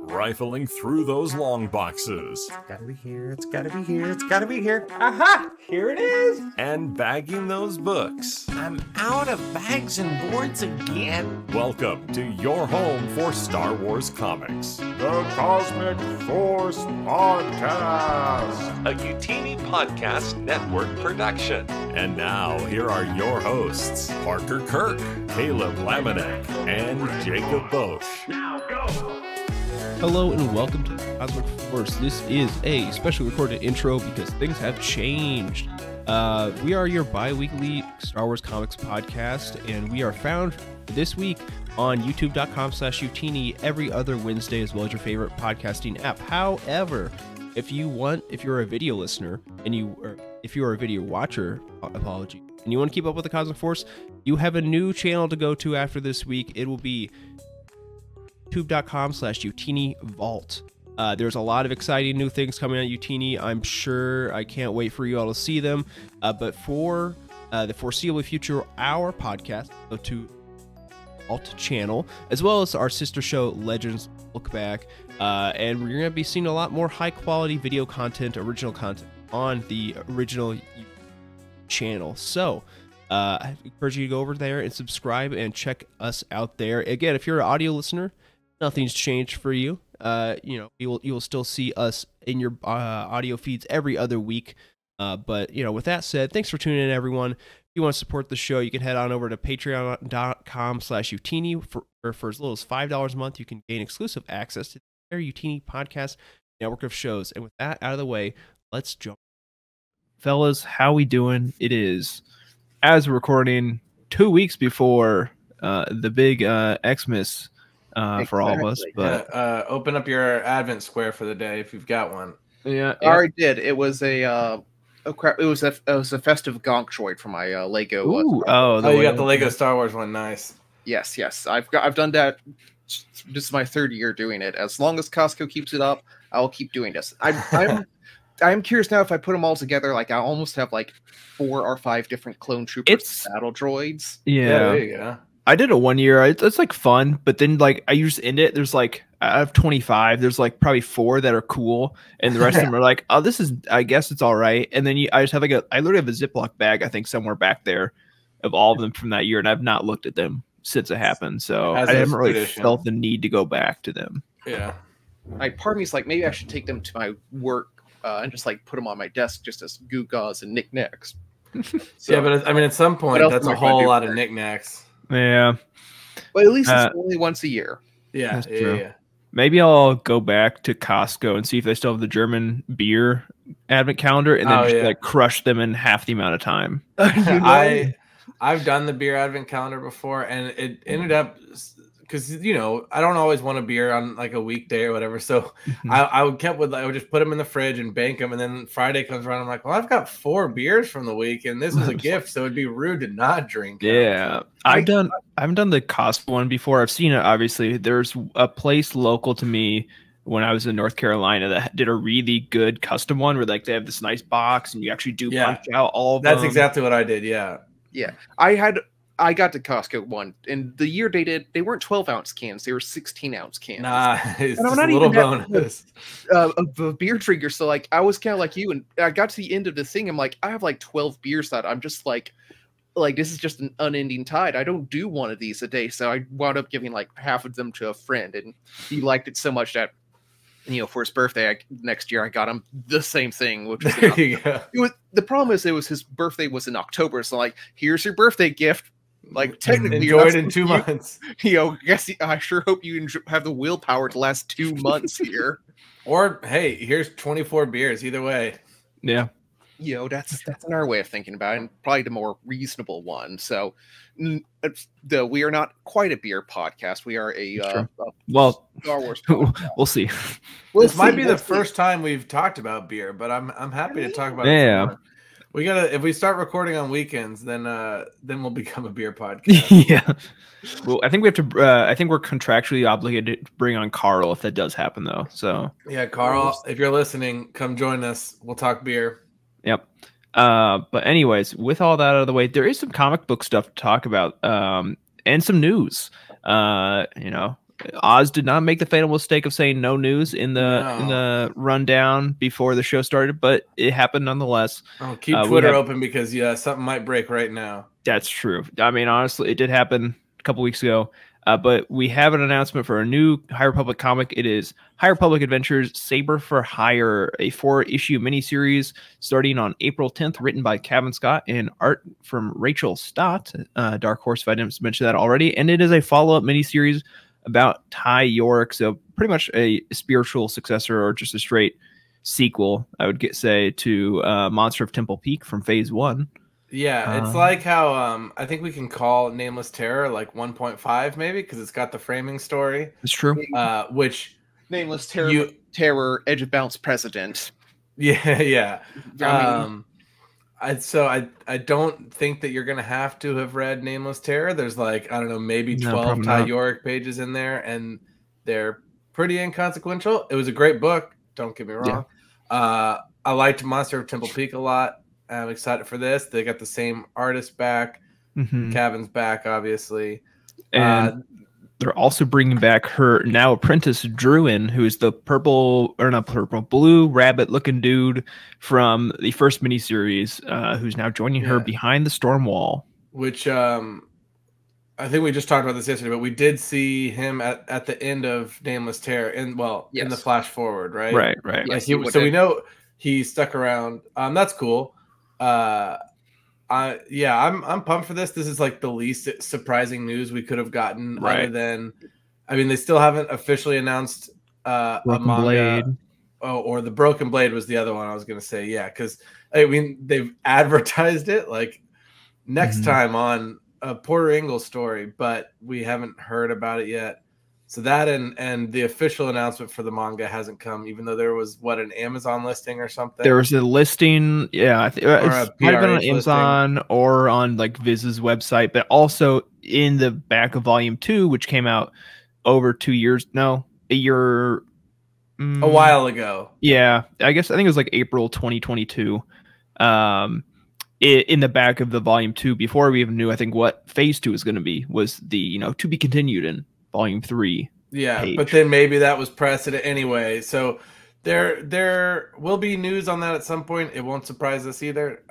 rifling through those long boxes. It's gotta be here, it's gotta be here, it's gotta be here. Aha! Here it is! And bagging those books. I'm out of bags and boards again. Welcome to your home for Star Wars comics. The Cosmic Force Podcast. A Youtini Podcast Network production. And now, here are your hosts, Parker Kirk, Caleb Lamanek, and Jacob Bosch. Now go! Hello and welcome to the Cosmic Force. This is a special recorded intro because things have changed. We are your bi-weekly Star Wars comics podcast, and we are found this week on youtube.com/Youtini every other Wednesday, as well as your favorite podcasting app. However, if you're a video listener, if you're a video watcher, apology, and you want to keep up with the Cosmic Force, you have a new channel to go to after this week. It will be youtube.com/Youtini Vault. There's a lot of exciting new things coming on Youtini. I'm sure I can't wait for you all to see them. But for the foreseeable future, our podcast, go to Vault channel, as well as our sister show, Legends Look Back. And we're going to be seeing a lot more high quality video content, original content on the original channel. So I encourage you to go over there and subscribe and check us out there. Again, if you're an audio listener, nothing's changed for you. You will still see us in your audio feeds every other week. But with that said, thanks for tuning in, everyone. If you want to support the show, you can head on over to patreon.com/Youtini for as little as $5 a month. You can gain exclusive access to the Youtini podcast network of shows. And with that out of the way, let's jump. Fellas, how we doing? It is, as we're recording, 2 weeks before the big Xmas. For all of us, but open up your Advent square for the day if you've got one. I already did. It was a it was a festive gonk droid for my Lego. Ooh, you got the Lego Star Wars one. Nice. Yes. I've done that. This is my third year doing it. As long as Costco keeps it up, I'll keep doing this. I'm curious now if I put them all together. Like I almost have like 4 or 5 different clone troopers, battle droids. Yeah, there you go. I did it 1 year. It's like fun, but then like I just end it. There's like out of 25, there's like probably 4 that are cool, and the rest of them are like, oh, this is, I guess it's all right. And then I just have I literally have a Ziploc bag, I think, somewhere back there, of all of them from that year, and I've not looked at them since it happened. So I haven't really felt the need to go back to them. Yeah. Like part of me is like, maybe I should take them to my work and just like put them on my desk just as gewgaws and knickknacks. So, yeah, but I mean, at some point, that's a whole lot of knickknacks. Yeah, but at least it's only once a year. Yeah, that's true. Yeah. Maybe I'll go back to Costco and see if they still have the German beer advent calendar, and then like crush them in half the amount of time. I've done the beer advent calendar before, and it ended up because I don't always want a beer on like a weekday or whatever, so I would just put them in the fridge and bank them, and then Friday comes around, I'm like, well, I've got 4 beers from the week, and this is a gift, so it'd be rude to not drink. Yeah, I haven't done the Costco one before. I've seen it, obviously. There's a place local to me when I was in North Carolina that did a really good custom one where like they have this nice box and you actually do punch out all of them. That's exactly what I did. Yeah. I got the Costco one, and the year they did, they weren't 12-ounce cans; they were 16-ounce cans. It's just a little bonus. A beer trigger. So like, I was kind of like you, and I got to the end of the thing. I'm like, I have like 12 beers that I'm just like this is just an unending tide. I don't do one of these a day, so I wound up giving like half of them to a friend, and he liked it so much that for his birthday next year, I got him the same thing. Which was the problem is his birthday was in October, so like, here's your birthday gift. Like technically, enjoy it in 2 months. I sure hope you have the willpower to last 2 months here. Or hey, here's 24 beers. Either way, yeah. That's our way of thinking about it, and probably the more reasonable one. So, we are not quite a beer podcast. We are a Star Wars podcast. We'll see. This might be the first time we've talked about beer, but I'm happy to talk about it. Yeah. We gotta, if we start recording on weekends, then we'll become a beer podcast. Yeah. Well, I think we have to. I think we're contractually obligated to bring on Carl if that does happen, though. So yeah, Carl, if you're listening, come join us. We'll talk beer. Yep. But anyways, with all that out of the way, there is some comic book stuff to talk about, and some news. Oz did not make the fatal mistake of saying no news in the rundown before the show started, but it happened nonetheless. Oh, keep Twitter open because something might break right now. That's true. I mean, honestly, it did happen a couple weeks ago. But we have an announcement for a new High Republic comic. It is High Republic Adventures Saber for Hire, a 4-issue miniseries starting on April 10th, written by Kevin Scott and art from Rachel Stott. Dark Horse, if I didn't mention that already. And it is a follow-up miniseries about Ty York, so pretty much a spiritual successor or just a straight sequel, I would say, to Monster of Temple Peak from Phase 1. Yeah, it's like how I think we can call Nameless Terror like 1.5 maybe because it's got the framing story. It's true. Which Nameless Terror, Edge of Bounce President. Yeah. I don't think that you're gonna have to have read Nameless Terror. There's like, I don't know, maybe 12 Ty York pages in there, and they're pretty inconsequential. It was a great book, don't get me wrong. Yeah. I liked Monster of Temple Peak a lot. I'm excited for this. They got the same artist back. Kevin's back, obviously. And they're also bringing back her now apprentice Druin, who is the blue rabbit-looking dude from the first miniseries, who's now joining her behind the storm wall. Which I think we just talked about this yesterday, but we did see him at the end of Nameless Terror in the flash forward, right? Right. Yes, so we know he stuck around. That's cool. I'm pumped for this. This is like the least surprising news we could have gotten, other than, I mean, they still haven't officially announced a manga. Blade. Or the Broken Blade was the other one I was gonna say. Yeah, because I mean they've advertised it like next time on a Porter Ingalls story, but we haven't heard about it yet. So that and the official announcement for the manga hasn't come, even though there was an Amazon listing or something. There was a listing, yeah. It might have been on Amazon or on like Viz's website, but also in the back of Volume 2, which came out over 2 years. No, a year. A while ago. Yeah, I think it was like April 2022. In the back of the Volume 2, before we even knew, I think, what Phase 2 was going to be, was the to be continued in Volume 3. Yeah, page. But then maybe that was precedent anyway. So there will be news on that at some point. It won't surprise us either.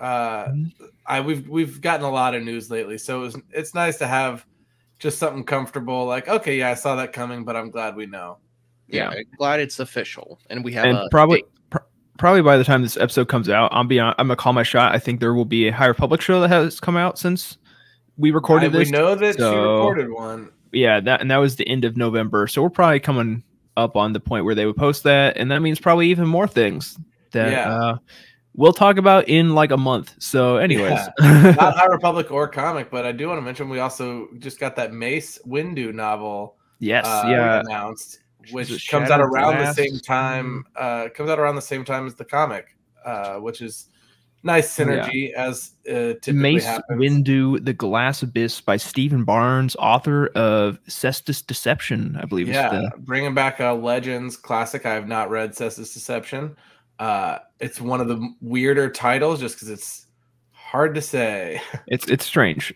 We've gotten a lot of news lately, so it's nice to have just something comfortable. Like, okay, yeah, I saw that coming, but I'm glad we know. Yeah, glad it's official, and we have probably by the time this episode comes out, I'm gonna call my shot. I think there will be a High Republic show that has come out since we recorded this. We know that she recorded one. Yeah, that was the end of November, so we're probably coming up on the point where they would post that, and that means probably even more things that we'll talk about in like a month. So, anyways, not High Republic or comic, but I do want to mention we also just got that Mace Windu novel. Yes, announced, which comes out around the same time. Comes out around the same time as the comic, which is nice synergy as typically Mace happens. Windu, The Glass Abyss by Stephen Barnes, author of Cestus Deception, I believe. Yeah, bringing back a Legends classic. I have not read Cestus Deception. It's one of the weirder titles just because it's hard to say. It's strange.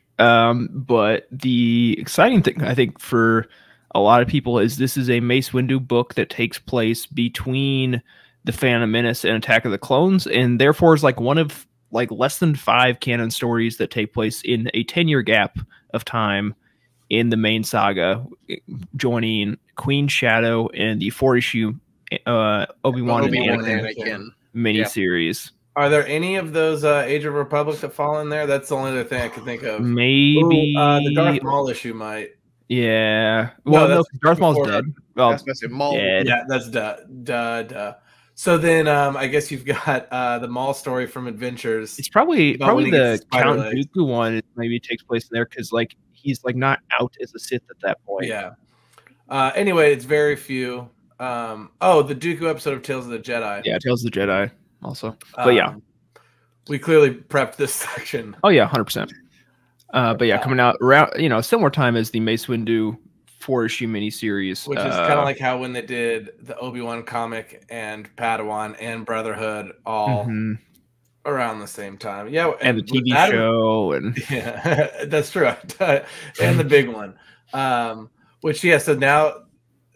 But the exciting thing, I think, for a lot of people is this is a Mace Windu book that takes place between The Phantom Menace and Attack of the Clones, and therefore is like one of like less than 5 canon stories that take place in a 10-year gap of time in the main saga, joining Queen Shadow and the 4-issue Obi-Wan and Anakin miniseries. Are there any of those Age of Republic that fall in there? That's the only other thing I could think of. Maybe the Darth Maul issue might. Yeah. Well, no, Darth Maul's dead. Well, dead. Yeah, that's duh. So then, I guess you've got the Maul story from Adventures. It's probably the Count Dooku one. Maybe takes place in there because like he's like not out as a Sith at that point. Yeah. Anyway, it's very few. The Dooku episode of Tales of the Jedi. Yeah, Tales of the Jedi also. But yeah, we clearly prepped this section. Oh yeah, 100%. But yeah, coming out around similar time as the Mace Windu 4-issue miniseries, which is kind of like how when they did the Obi-Wan comic and Padawan and Brotherhood all around the same time. Yeah, and the TV show and yeah, that's true. And the big one, so now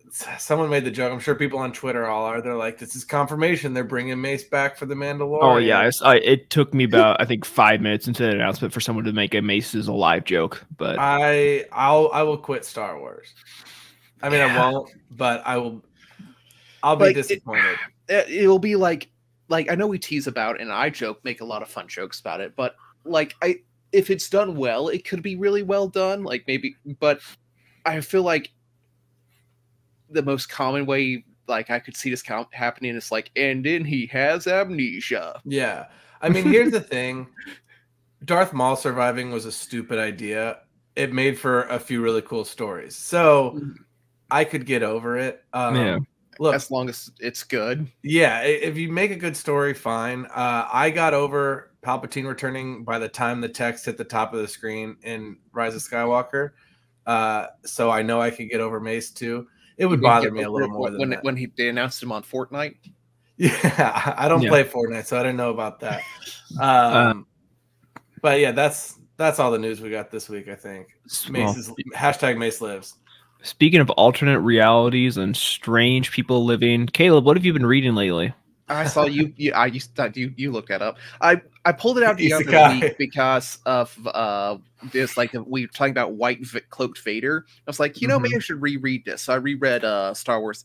someone made the joke. I'm sure people on Twitter all are. They're like, "This is confirmation. They're bringing Mace back for the Mandalorian." Oh yeah, it took me about I think 5 minutes into the announcement for someone to make a Mace is alive joke, but I will quit Star Wars. I mean, I won't, but I'll be Like, disappointed. It'll be like I know we tease about and I make a lot of fun jokes about it, but like if it's done well, it could be really well done. Like maybe, but I feel like the most common way like I could see this happening is like, and then he has amnesia. Yeah. I mean, here's the thing. Darth Maul surviving was a stupid idea. It made for a few really cool stories. So I could get over it. Yeah. Look, As long as it's good. yeah, if you make a good story, fine. I got over Palpatine returning by the time the text hit the top of the screen in Rise of Skywalker. So I know I could get over Mace too. It would bother me a little more than that. When they announced him on Fortnite. Yeah, I don't play Fortnite, so I didn't know about that. But yeah, that's all the news we got this week, I think. Hashtag Mace lives. Speaking of alternate realities and strange people living, Caleb, what have you been reading lately? I saw you. I used to, you looked that up. I pulled it out the other Isekai. week because of this. Like we were talking about cloaked Vader. I was like, you know, maybe I should reread this. So I reread Star Wars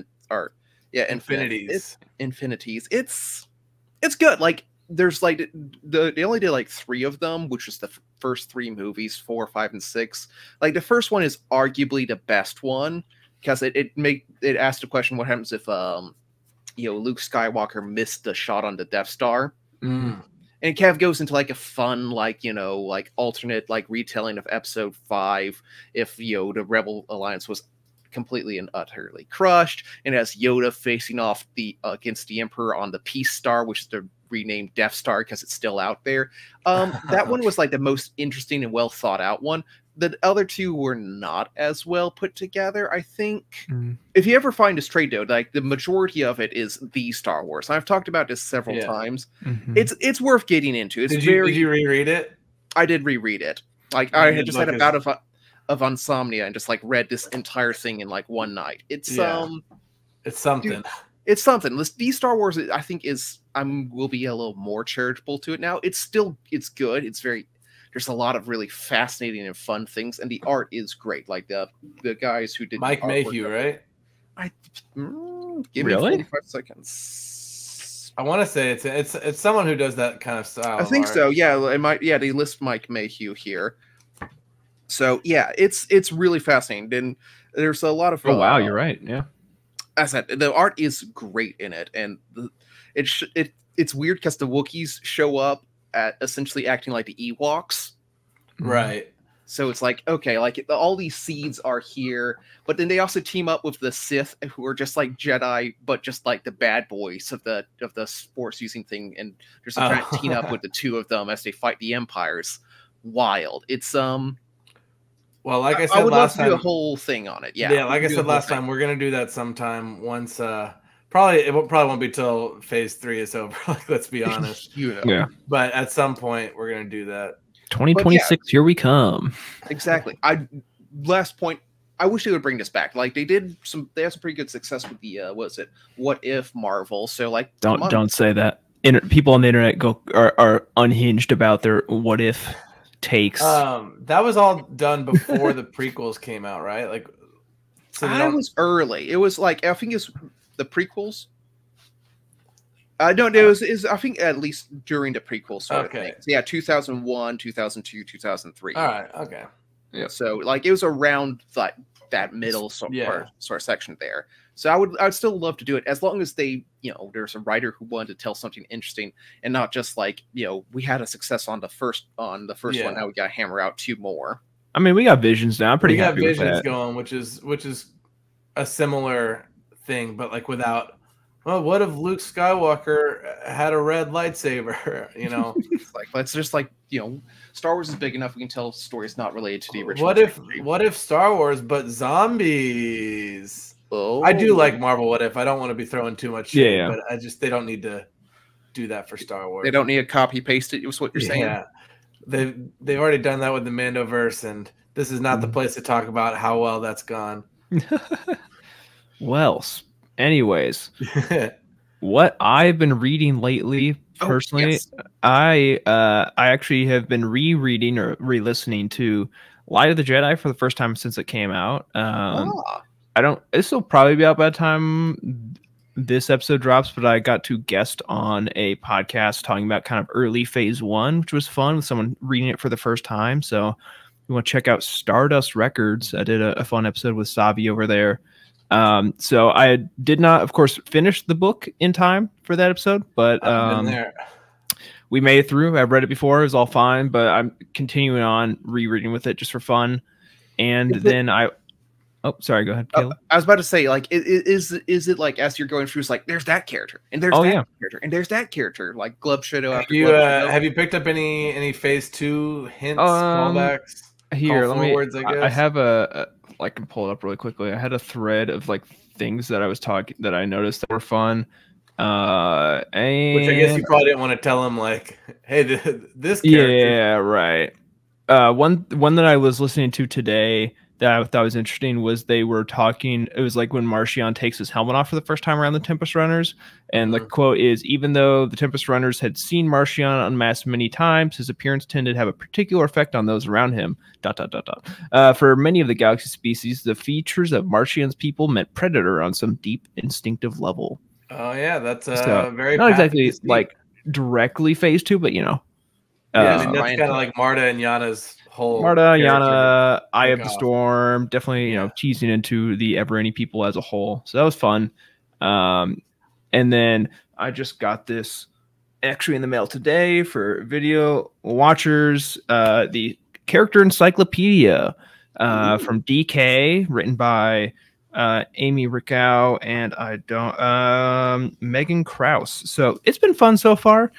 Infinities. Infinities. It's good. Like there's like they only did like 3 of them, which is the first 3 movies, 4, 5, and 6. Like the first one is arguably the best one because it asked the question, what happens if Luke Skywalker missed the shot on the Death Star. And it kind of goes into like a fun, like alternate like retelling of Episode 5 if the Rebel Alliance was completely and utterly crushed, and it has Yoda facing off against the Emperor on the Peace Star, which is the renamed Death Star because it's still out there. That one was like the most interesting and well thought out one. The other 2 were not as well put together, I think. If you ever find a trade though, like the majority of it is the Star Wars. I've talked about this several times. It's worth getting into. Did you reread it? I did reread it. Like I had just had a bout of insomnia and just like read this entire thing in like one night. It's something. Dude, it's something. The Star Wars, I think, will be a little more charitable to it now. It's good. It's there's a lot of really fascinating and fun things, and the art is great. Like the guys who did Mike Mayhew, right? Give me 45 seconds. I want to say it's someone who does that kind of style. I think so. Yeah, it might. Yeah, they list Mike Mayhew here. So yeah, it's really fascinating, and there's a lot of. Oh wow, you're right. Yeah. As I said, the art is great in it, and it's weird because the Wookiees show up at essentially acting like the Ewoks, right? So it's like, okay, like all these seeds are here, but then they also team up with the Sith, who are just like Jedi, but just like the bad boys of the Force using thing, and there's a trying to team up with the 2 of them as they fight the Empires. Wild. It's Well, like I said would last love to do time, a whole thing on it. Yeah, yeah. Like I said last time, we're gonna do that sometime. Once, it probably won't be till Phase 3 is over. Like, let's be honest. Yeah. But at some point, we're gonna do that. 2026, here we come. Exactly. Last point. I wish they would bring this back. Like they had some pretty good success with the What If Marvel. So like, don't say that. People on the internet are unhinged about their what if takes. That was all done before the prequels came out, right? Like, so it was early. It was like, I think it's the prequels. No, it was I think at least during the prequel sort of thing. So yeah, 2001, 2002, 2003. All right, okay. Yeah. So like it was around that middle sort of section there. So I would still love to do it as long as they, there's a writer who wanted to tell something interesting and not just like, we had a success on the first one. Now we got to hammer out 2 more. I mean, we got Visions now. I'm pretty happy with that. We got Visions going, which is a similar thing, but like without. Well, what if Luke Skywalker had a red lightsaber? Like let's just like Star Wars is big enough we can tell stories not related to the original. What if Star Wars but zombies? Oh. I do like Marvel What If. I don't want to be throwing too much shade, but they don't need to do that for Star Wars. They don't need to copy paste it. Is what you're saying? Yeah, they've already done that with the Mandoverse, and this is not the place to talk about how well that's gone. Well, anyways, what I've been reading lately, personally, yes. I actually have been rereading or re-listening to Light of the Jedi for the first time since it came out. Ah. I don't. This will probably be out by the time this episode drops, but I got to guest on a podcast talking about kind of early phase 1, which was fun with someone reading it for the first time. So you want to check out Stardust Records. I did a fun episode with Savi over there. So I did not, of course, finish the book in time for that episode, but I've been there. we made it through. I've read it before. It was all fine, but I'm continuing on rereading with it just for fun. And then oh, sorry, go ahead, Caleb. I was about to say, like, is it like as you're going through, it's like there's that character and there's that character and there's that character, like glove shadow after glove shadow. Have you picked up any phase 2 hints, callbacks? Here, call let me. forwards, I guess? I have I can pull it up really quickly. I had a thread of like things that I was talking that I noticed that were fun. And Which I guess you probably didn't want to tell him, like, hey, this character. Yeah, right. One that I was listening to today that I thought was interesting was they were talking. It was like when Marchion takes his helmet off for the first time around the Tempest Runners, and the quote is, "Even though the Tempest Runners had seen Marchion unmasked many times, his appearance tended to have a particular effect on those around him." ... For many of the galaxy species, the features of Marchion's people meant predator on some deep instinctive level. Oh yeah, that's So, very not exactly path-y speak. like directly phase 2, but you know. Yeah, I mean, that's Ryan kind of like Marta and Yana's whole Marta, character. Yana, Eye of the off. Storm, definitely, you know, teasing into the Eberoni people as a whole. So that was fun. And then I just got this actually in the mail today for video watchers, the character encyclopedia from DK, written by Amy Rickow and Megan Krause. So it's been fun so far.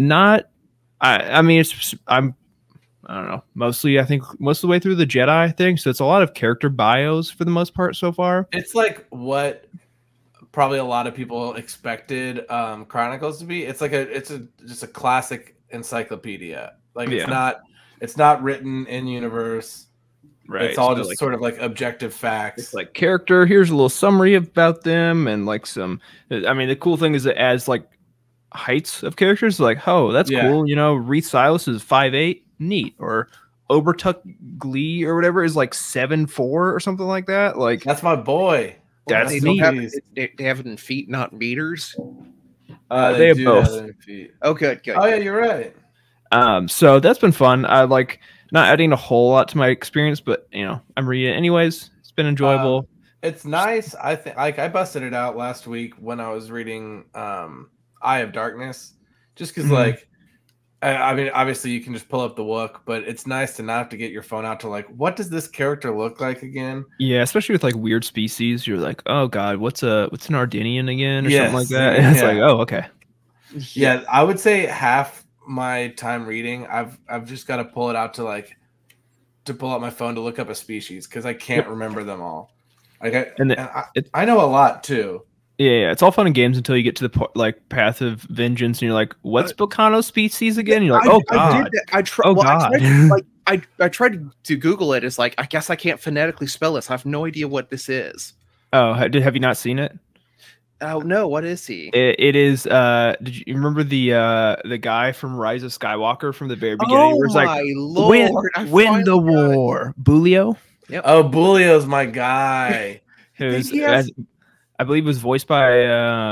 I mean, I don't know. Mostly, I think most of the way through the Jedi thing. So it's a lot of character bios for the most part so far. It's like what probably a lot of people expected Chronicles to be. It's like just a classic encyclopedia. Like it's not written in universe. Right. It's all So just like, sort of like objective facts. it's like character. Here's a little summary about them and like some. I mean, the cool thing is it adds like heights of characters. Like, oh, that's cool. You know, Reith Silas is 5'8", neat. Or Obertuck Glee or whatever is like 7'4" or something like that. Like That's my boy. That's They neat. they have it in feet, not meters. They have do both. have it in feet. Oh, good. Oh yeah, you're right. So that's been fun. I like not adding a whole lot to my experience, but you know, I'm reading it anyways. It's been enjoyable. It's nice. I think like I busted it out last week when I was reading Eye of Darkness, just because like I mean, obviously you can just pull up the book, but it's nice to not have to get your phone out to like, what does this character look like again? Yeah, especially with like weird species, you're like, oh god, what's an Ardenian again or Yes. something like that. And it's like, oh okay. Yeah, I would say half my time reading, I've just got to pull it out to pull out my phone to look up a species because I can't remember them all. Like I know a lot too. Yeah, it's all fun and games until you get to the like Path of Vengeance, and you're like, "What's Bocano species again?" And you're like, "Oh god, I tried. oh Well, god." I tried to Google it. It's like I guess I can't phonetically spell this. I have no idea what this is. Oh, have you not seen it? Oh no, what is he? It is. Did you remember the guy from Rise of Skywalker from the very beginning? Oh where it's my like, lord! win the war, Bulio. Oh, Bulio's my guy. Who's he has- I believe was voiced by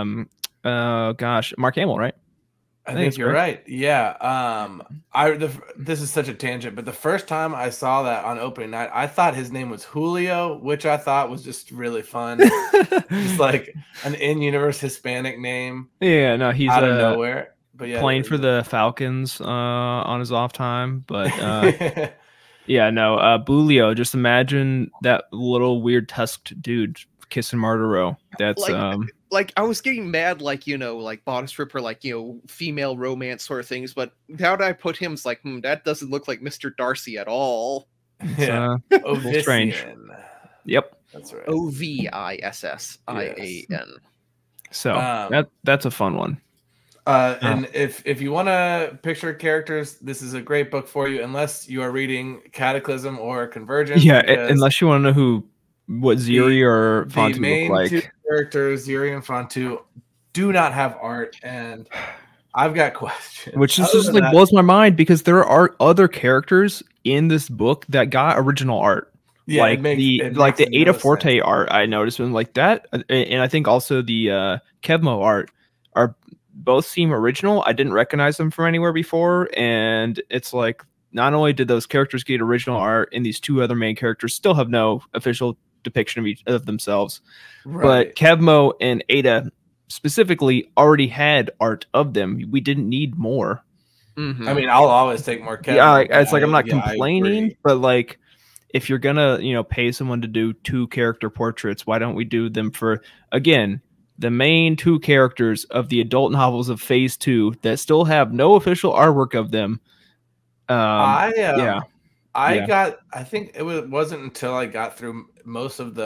Mark Hamill, right? I think think it's you're correct. right. Yeah. This is such a tangent, but the first time I saw that on opening night, I thought his name was Julio, which I thought was just really fun. Just like an in-universe Hispanic name Yeah, no, he's out of nowhere. But yeah, playing for the Falcons on his off time, but yeah, no, Bulio. Just imagine that little weird tusked dude kissing Martero. That's like I was getting mad, like like bodice ripper, like female romance sort of things. But now that I put him, it's like that doesn't look like Mr. Darcy at all. yeah. a little strange. Ovician. Yep. That's right. Ovissian. So that's a fun one. And if you want to picture characters, this is a great book for you, unless you are reading Cataclysm or Convergence. Yeah, because- unless you want to know who what Ziri or The Fontu main look two like. characters, Ziri and Fontu, do not have art, and I've got questions. Which is Other just than like that, blows my mind because there are other characters in this book that got original art. yeah, Like it the makes Ada no Forte sense. art I noticed when like that, and I think also the Kevmo art are both seem original. I didn't recognize them from anywhere before, and it's like not only did those characters get original art, and these two other main characters still have no official depiction of each of themselves, Right. but Kevmo and Ada specifically already had art of them. We didn't need more. Mhm. I mean, I'll always take more Kevin. Yeah, it's like I'm not I complaining, agree. but like if you're gonna, pay someone to do 2 character portraits, why don't we do them for again the main 2 characters of the adult novels of Phase 2 that still have no official artwork of them? I Yeah. got. I think wasn't until I got through most of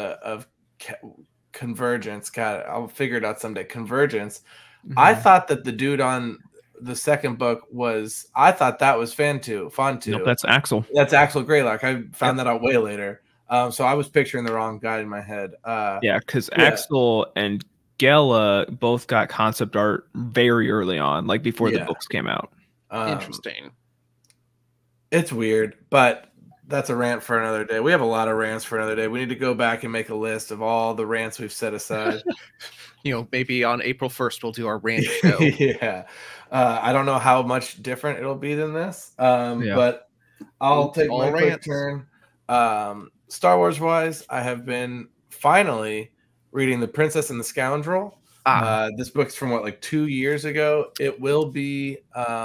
Convergence. God, I'll figure it out someday. Convergence. I Mm-hmm. thought that the dude on the second book I thought that was Fontu. Nope, that's Axel. That's Axel Greylock. I found that out way later. So I was picturing the wrong guy in my head. Yeah, because Yeah. Axel and Gela both got concept art very early on, like before the Yeah. books came out. Interesting. It's weird, but that's a rant for another day. We have a lot of rants for another day. We need to go back and make a list of all the rants we've set aside. Maybe on April 1st we'll do our rant show. Yeah. I don't know how much different it'll be than this, Yeah. but I'll take All my quick rants. turn. Star Wars wise, I have been finally reading The Princess and the Scoundrel. This book's from like 2 years ago. It will be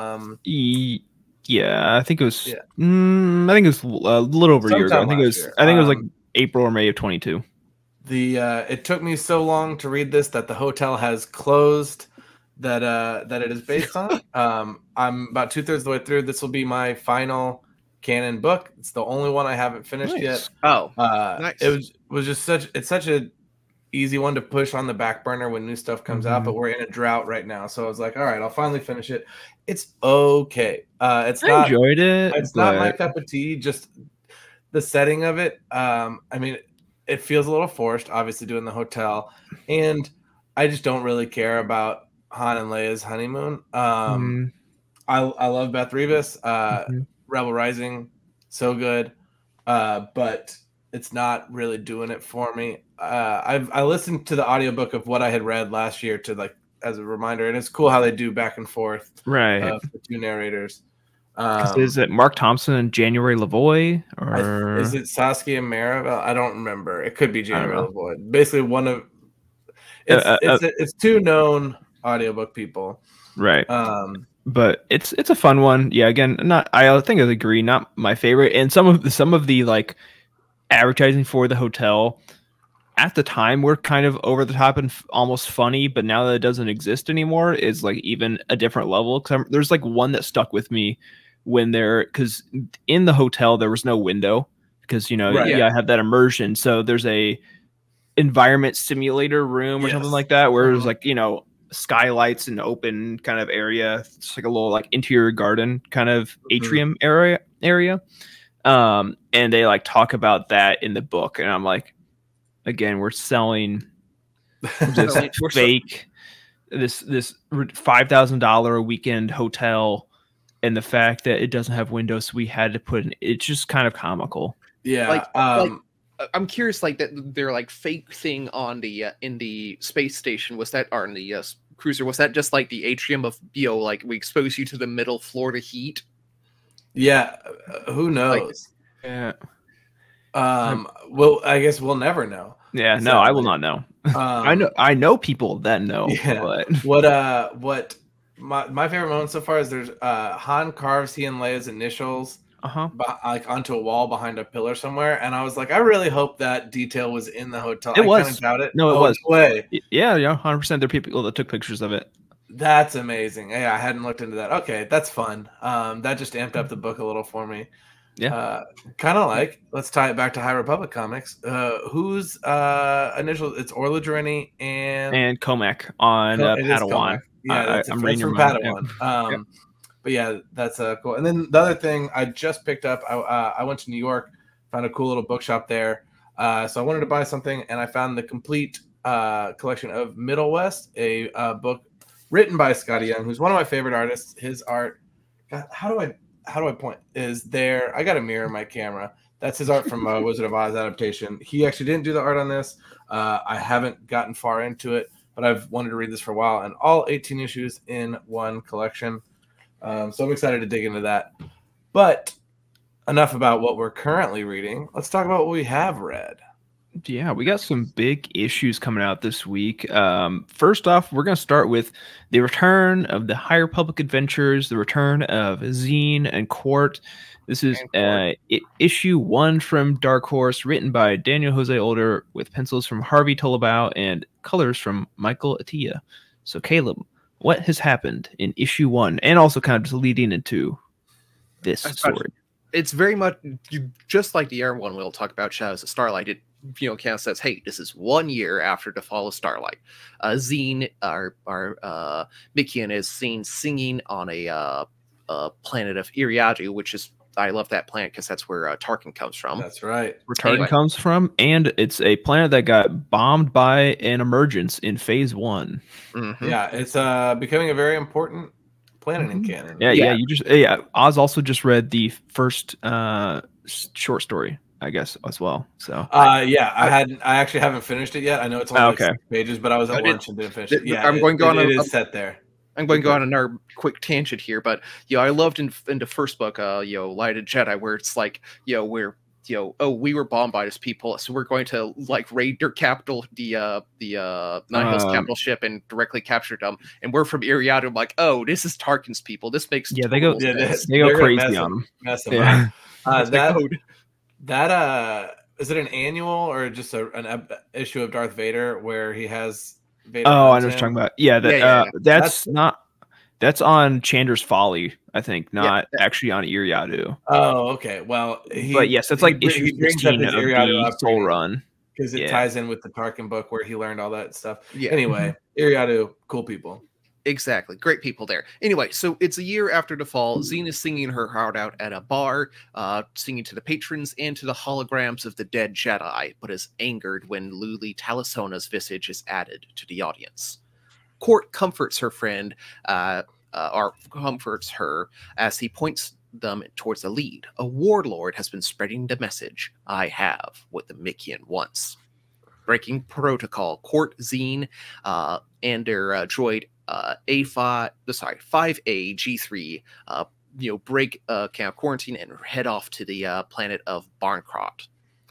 Yeah, I think it was. Yeah. I think it was a little over a year ago. I Sometime think it was. last year. I think it was like April or May of 22. it took me so long to read this that the hotel has closed that it is based on. I'm about 2/3 of the way through. This will be my final canon book. It's the only one I haven't finished yet. Oh, nice. It was just such a easy one to push on the back burner when new stuff comes out, but we're in a drought right now. So I was like, all right, I'll finally finish it. It's okay. It's I not enjoyed it. it's not my cup of tea, just the setting of it. I mean, it feels a little forced, obviously doing the hotel, and I just don't really care about Han and Leia's honeymoon. I love Beth Revis, Rebel Rising, so good, but it's not really doing it for me. I listened to the audiobook of what I had read last year to like as a reminder, and it's cool how they do back and forth, Right. the two narrators. Is it Mark Thompson and January Lavoie? Or Is it Saskia Marabel? I don't remember. It could be January know. Lavoie. Basically, one of it's two known audiobook people. right? But it's a fun one. Yeah, again, I think I agree, not my favorite. And some of the like advertising for the hotel at the time were kind of over the top and almost funny, but now that it doesn't exist anymore, is like even a different level. Because there's like one that stuck with me when because in the hotel there was no window because Right. I have that immersion. So there's a environment simulator room or something Yes. like that where there's like skylights and open kind of area. It's like a little like interior garden kind of atrium area. And they like talk about that in the book, and I'm like, again, we're selling this fake this $5,000 a weekend hotel, and the fact that it doesn't have windows, so we had to put it's just kind of comical. Yeah. Like, I'm curious, like that their like fake thing on the in the space station, was that, or in the cruiser, was that just like the atrium of like we expose you to the middle floor to heat? Yeah. Who knows? Yeah. Well, I guess we'll never know. Yeah. No, I will not know. I know people that know. Yeah. But What my favorite moment so far is there's Han carves he and Leia's initials like onto a wall behind a pillar somewhere, and I was like, I really hope that detail was in the hotel. It was. I kind of doubt it. No, it was. No way. Yeah, 100%. There are people that took pictures of it. That's amazing. Yeah, I hadn't looked into that. Okay, that's fun. That just amped up the book a little for me. Yeah. Kind of like, let's tie it back to High Republic comics. Whose initial? It's Orla Drenny and Comac on It is Padawan. Comac. Yeah, that's I'm from reading your mind. Padawan. But yeah, that's cool. And then the other thing I just picked up, I went to New York, found a cool little bookshop there. So I wanted to buy something, and I found the complete collection of Middle West, a book written by Scotty Young, who's one of my favorite artists. His art, God, how do I point? Is there? I got a mirror in my camera. That's his art from Wizard of Oz adaptation. He actually didn't do the art on this. I haven't gotten far into it, but I've wanted to read this for a while, and all 18 issues in one collection. So I'm excited to dig into that. But enough about what we're currently reading. Let's talk about what we have read. Yeah, we got some big issues coming out this week. First off, we're going to start with the return of the High Republic Adventures, the return of Zine and Quart. This is issue 1 from Dark Horse, written by Daniel Jose Older, with pencils from Harvey Tolabau and colors from Michael Atiyeh. So, Caleb, what has happened in issue 1, and also kind of just leading into this story? It's very much just like the Air one we'll talk about, Shadows of Starlight. It kind of says, hey, this is 1 year after the fall of Starlight. Zine, our Mikian, is seen singing on a planet of Iriadu, which is, I love that planet because that's where Tarkin comes from. That's right. Where Tarkin comes from, and it's a planet that got bombed by an emergence in Phase 1. Mm-hmm. Yeah, it's becoming a very important planet in canon. Yeah. Oz also just read the first short story, I guess, as well. So I actually haven't finished it yet. I know it's only 6 pages, but I was at lunch and didn't finish it. Yeah, I'm going to go on. It is set there. I'm going to go on another quick tangent here, but I loved in the first book, Light of Jedi, where it's like, where we were bombed by this people, so we're going to like raid their capital, the Nine Hills capital ship, and directly capture them. And we're from Iriadu. I'm like, oh, this is Tarkin's people. This makes they go crazy on them. That is it an annual or just an issue of Darth Vader where he has Vader? Oh, I know what you're talking about. That's on Chandra's Folly, I think, not actually on Iriadu. Oh, okay. Well, but yes, it's like issue 16 of the Soul Run. Because it ties in with the Tarkin book where he learned all that stuff. Yeah. Anyway, Iriadu, cool people. Exactly. Great people there. Anyway, so it's a year after the fall. Zine is singing her heart out at a bar, singing to the patrons and to the holograms of the dead Jedi, but is angered when Luli Talisona's visage is added to the audience. Quart comforts her friend, or comforts her as he points them towards the lead. A warlord has been spreading the message. I have what the Mikian wants. Breaking protocol, Quart, Zine, and their droid 5A G3, break camp quarantine and head off to the planet of Barncrot.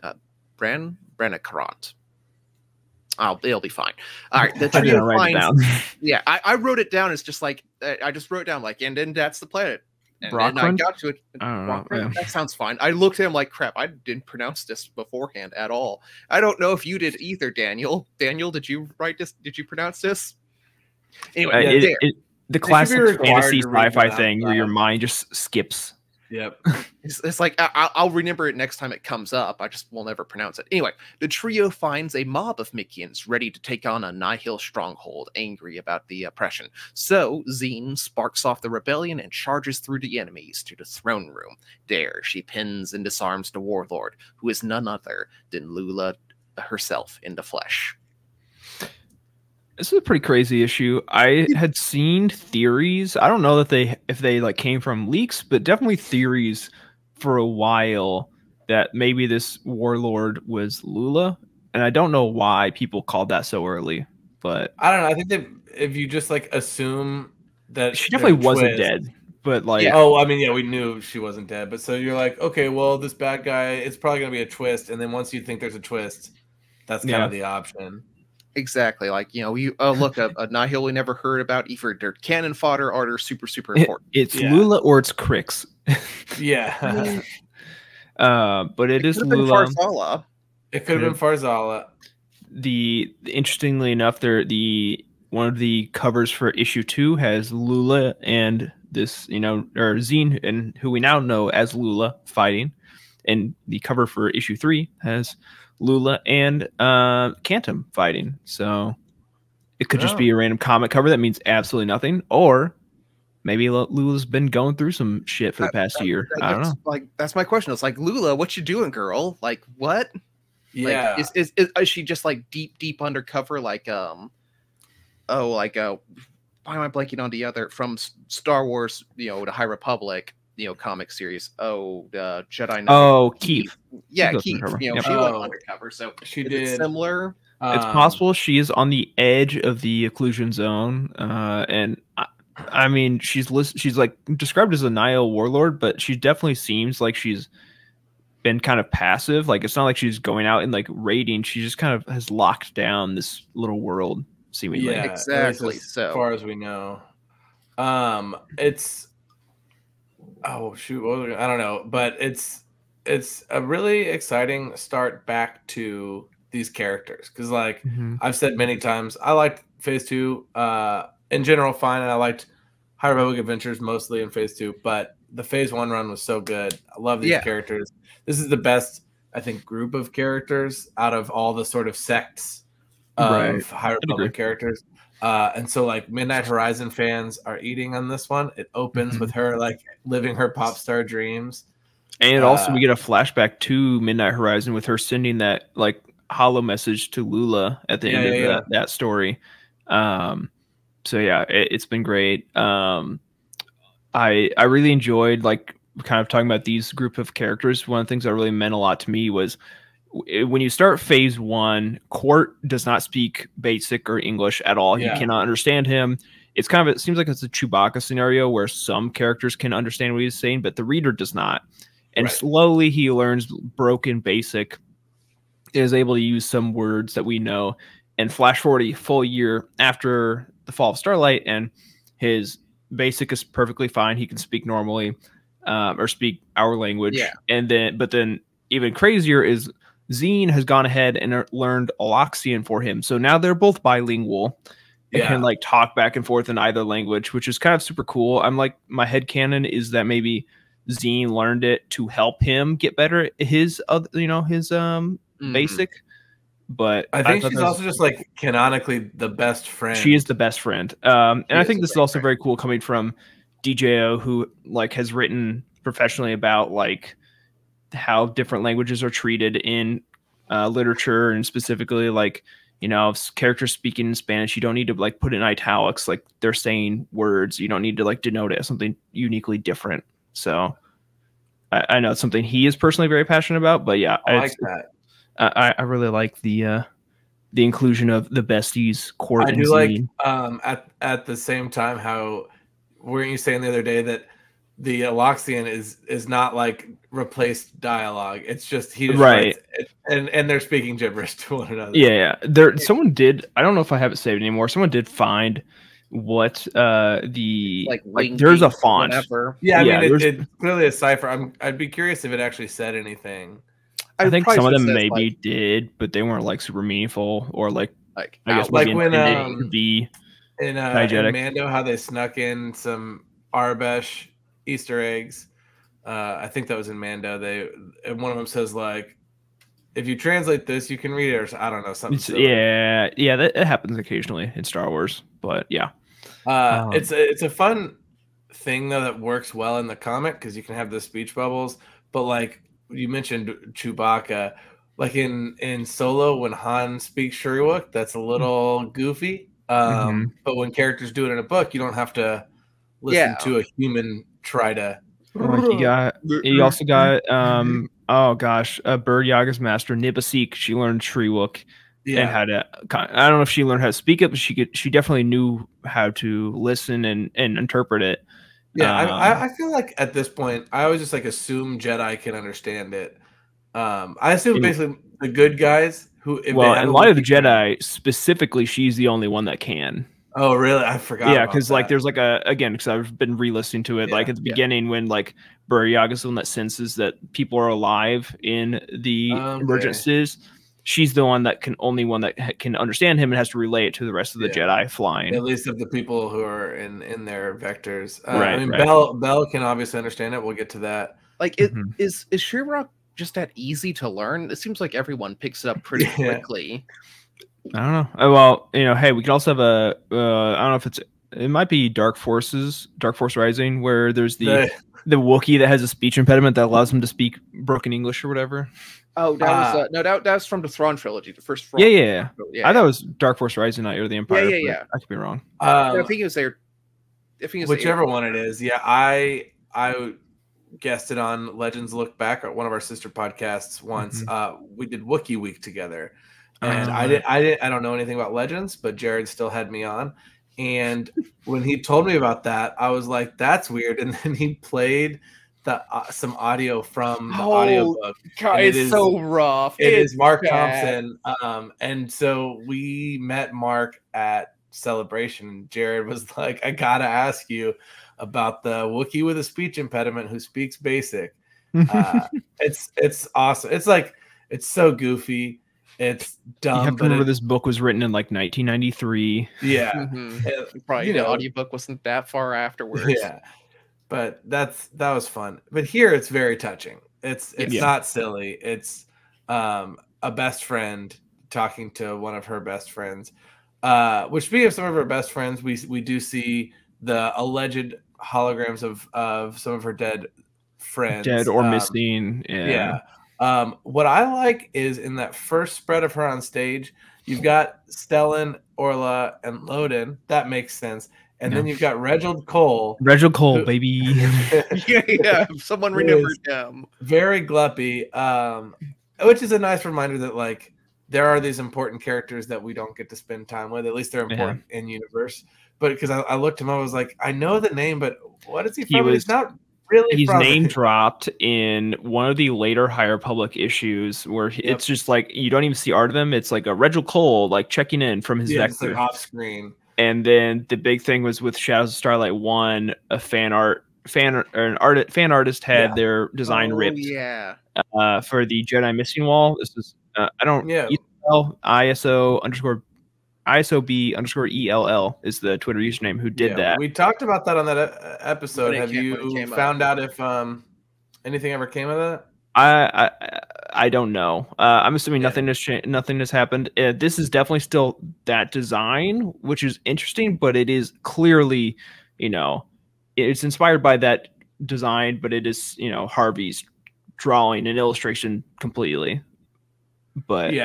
Brannakarant. Oh, it'll be fine. All right, the trio finds. Yeah, I wrote it down. It's just like I just wrote it down like, and then that's the planet. And then I got to it. I don't know. Yeah. That sounds fine. I looked at him like, crap, I didn't pronounce this beforehand at all. I don't know if you did either, Daniel. Daniel, did you write this? Did you pronounce this? Anyway, the classic fantasy sci-fi thing where your mind just skips. Yep. It's like, I'll remember it next time it comes up. I just will never pronounce it. Anyway, the trio finds a mob of Mikians ready to take on a Nihil stronghold, angry about the oppression. So Zine sparks off the rebellion and charges through the enemies to the throne room. There, she pins and disarms the warlord, who is none other than Lula herself in the flesh. This is a pretty crazy issue. I had seen theories. I don't know that if they like came from leaks, but definitely theories for a while that maybe this warlord was Lula, and I don't know why people called that so early. But I don't know. I think that if you just like assume that she definitely wasn't dead, but like we knew she wasn't dead. But so you're like, okay, well, this bad guy, it's probably gonna be a twist, and then once you think there's a twist, that's kind of the option. Exactly. Like, you look, a Nihil we never heard about, either their cannon fodder or they're super, super important. It's Lula or it's Crix. Yeah. But it is Lula. It could have been Farzala. Interestingly enough, one of the covers for issue 2 has Lula and this, or Zine, and who we now know as Lula, fighting. And the cover for issue 3 has Lula and Cantum fighting. So it could just be a random comic cover that means absolutely nothing, or maybe Lula's been going through some shit for the past year. I don't know. Like, that's my question. It's like, Lula, what you doing, girl? Like, what? Yeah. Like, is she just like deep undercover? Like why am I blanking on the other from Star Wars? You know, the High Republic. You know, comic series. Oh, the Jedi Knight. Oh, Keith. Yeah, She goes Keith. undercover. You know, Yep. she went undercover. So She is it did. similar. It's possible she is on the edge of the occlusion zone, and I mean, she's like described as a Nihil warlord, but she definitely seems like she's been kind of passive. Like it's not like she's going out and like raiding. She just kind of has locked down this little world, seemingly. Yeah, Exactly, As so. far as we know, it's oh shoot, I don't know, but it's a really exciting start back to these characters because, like Mhm. I've said many times, I liked Phase 2 in general fine, and I liked High Republic Adventures mostly in Phase 2, but the Phase 1 run was so good. I love these Yeah. characters. This is the best, I think, group of characters out of all the sort of sects of Right. High agree. Republic characters. And so, like, Midnight Horizon fans are eating on this one. It opens Mhm. with her like living her pop star dreams. And also, we get a flashback to Midnight Horizon with her sending that like hollow message to Lula at the end of that story. So yeah, it's been great. I really enjoyed like kind of talking about these group of characters. One of the things that really meant a lot to me was when you start Phase 1, Court does not speak basic or English at all. Yeah. You cannot understand him. It's kind of, it seems like it's a Chewbacca scenario where some characters can understand what he's saying, but the reader does not. And Right. slowly he learns broken basic, is able to use some words that we know, and flash forward a full year after the Fall of Starlight, and his basic is perfectly fine. He can speak normally, or speak our language. Yeah. And then even crazier is Zine has gone ahead and learned Aloxian for him. So now they're both bilingual and Yeah. can like talk back and forth in either language, which is kind of super cool. I'm like, my headcanon is that maybe Zine learned it to help him get better at his basic. But I think thought she's that was- also just like canonically the best friend. she is the best friend. And I is think the this is best also friend. very cool coming from DJO, who like has written professionally about like how different languages are treated in literature, and specifically like, you know, if characters speaking in Spanish, you don't need to like put in italics, like they're saying words. You don't need to like denote it as something uniquely different. So I know it's something he is personally very passionate about, but yeah, I like that. I really like the inclusion of the besties, Court I and do like Zine. at the same time, how weren't you saying the other day that the Aloxian is not like replaced dialogue? It's just he just Right. writes it, and they're speaking gibberish to one another. Yeah. There, someone did. I don't know if I have it saved anymore. Someone did find what the Like there's a Wingate or font. whatever. Yeah, I Yeah, mean, there's- it's clearly a cipher. I'd be curious if it actually said anything. I think probably some of just them says, maybe like, did, but they weren't like super meaningful or like like I guess out- Like maybe when, intended to be. In Diegetic. Mando, how they snuck in some Arbesh Easter eggs. I think that was in Mando. And one of them says like, if you translate this, you can read it, or I don't know, something. silly. Yeah, that it happens occasionally in Star Wars, but yeah. It's a fun thing though that works well in the comic because you can have the speech bubbles. But like you mentioned Chewbacca, like in Solo when Han speaks Shuriwook, that's a little goofy. But when characters do it in a book, you don't have to listen Yeah. to a human try to. He also got oh gosh, Bird Yaga's master Nibasik. She learned Shriwook and Yeah, how to. I don't know if she learned how to speak it, but she definitely knew how to listen and interpret it. yeah. I feel like at this point, I always just like assume Jedi can understand it. I assume basically the good guys who. If they Well, have in a Light of the wiki- Jedi specifically, she's the only one that can. Oh, really? I forgot. Yeah, about because like that. there's like because I've been re-listening to it. Like at the Yeah. beginning when like Bird Yaga's the one that senses that people are alive in the Okay. emergencies. She's the one that can can understand him and has to relay it to the rest of the Yeah. Jedi flying. At least of the people who are in their vectors. I Right, mean, right. Bell can obviously understand it. We'll get to that. Like, Mhm. is Shriwook just that easy to learn? It seems like everyone picks it up pretty Yeah. quickly. I don't know. Well, you know, hey, we could also have a. I don't know if it might be Dark Force Rising, where there's the the Wookiee that has a speech impediment that allows him to speak broken English or whatever. Oh, that was no, that was from the Thrawn trilogy, the first Thrawn. Yeah. Yeah, I thought it was Dark Force Rising, not Heir of the Empire. Yeah. I could be wrong. I think it was there. I think it was Whichever one it is. Yeah, I guessed it on Legends Look Back, one of our sister podcasts once. We did Wookiee Week together. And I don't know anything about Legends, but Jared still had me on. And when he told me about that, I was like, that's weird. And then he played some audio from the audiobook. God, it's so rough. It is Mark bad. Thompson. And so we met Mark at Celebration. And Jared was like, I gotta ask you about the Wookiee with a speech impediment who speaks basic. It's awesome. It's so goofy. It's dumb. You have to remember this book was written in like 1993. Yeah. Probably the audiobook wasn't that far afterwards. Yeah. But that was fun. But here it's very touching. It's not silly. It's a best friend talking to one of her best friends. Which, speaking of some of her best friends, we do see the alleged holograms of some of her dead friends, dead or missing. Yeah. What I like is in that first spread of her on stage, you've got Stellan, Orla, and Loden. That makes sense. And then you've got Reginald Cole. Reginald Cole, baby. yeah. Someone remembered him. Very gluppy, which is a nice reminder that like there are these important characters that we don't get to spend time with. At least they're important in universe. But because I looked him up, I was like, I know the name, but what is he from? He's not really. He's from name dropped in one of the later Higher Public issues where it's just like you don't even see art of him. It's like a Reginald Cole like checking in from his vector like off screen. And then the big thing was with Shadows of Starlight 1, a fan artist had their design ripped. Yeah. For the Jedi Missing Wall. This is ISOB_ELL is the Twitter username who did that. We talked about that on that episode. Have you found out if anything ever came of that? I don't know. I'm assuming nothing has happened. This is definitely still that design, which is interesting, but it is clearly, it's inspired by that design, but it is, Harvey's drawing and illustration completely. But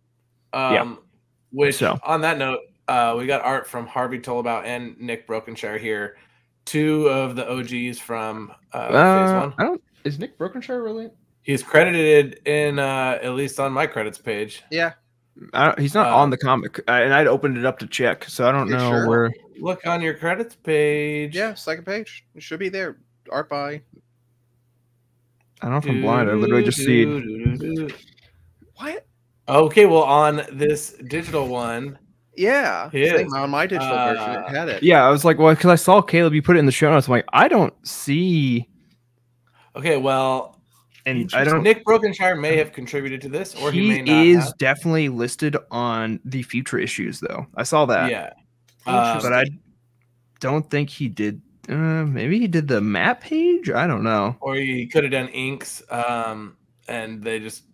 on that note, we got art from Harvey Tollebaut and Nick Brokenshire here, two of the OGs from Phase 1. Is Nick Brokenshire really? He's credited in at least on my credits page. Yeah. He's not on the comic, and I'd opened it up to check, so I don't know where. Look on your credits page. Yeah, second page. It should be there. Art by. I don't know if I'm blind. I literally just see. What? Okay, well, on this digital one. Yeah. On my digital version, it had it. Yeah, I was like, well, because I saw Caleb, you put it in the show notes. I'm like, I don't see. Okay, well. And I don't. Nick Brokenshire may have contributed to this, or he may not. He is definitely listed on the future issues, though. I saw that. Yeah, but I don't think he did. Maybe he did the map page. I don't know. Or he could have done inks, and they just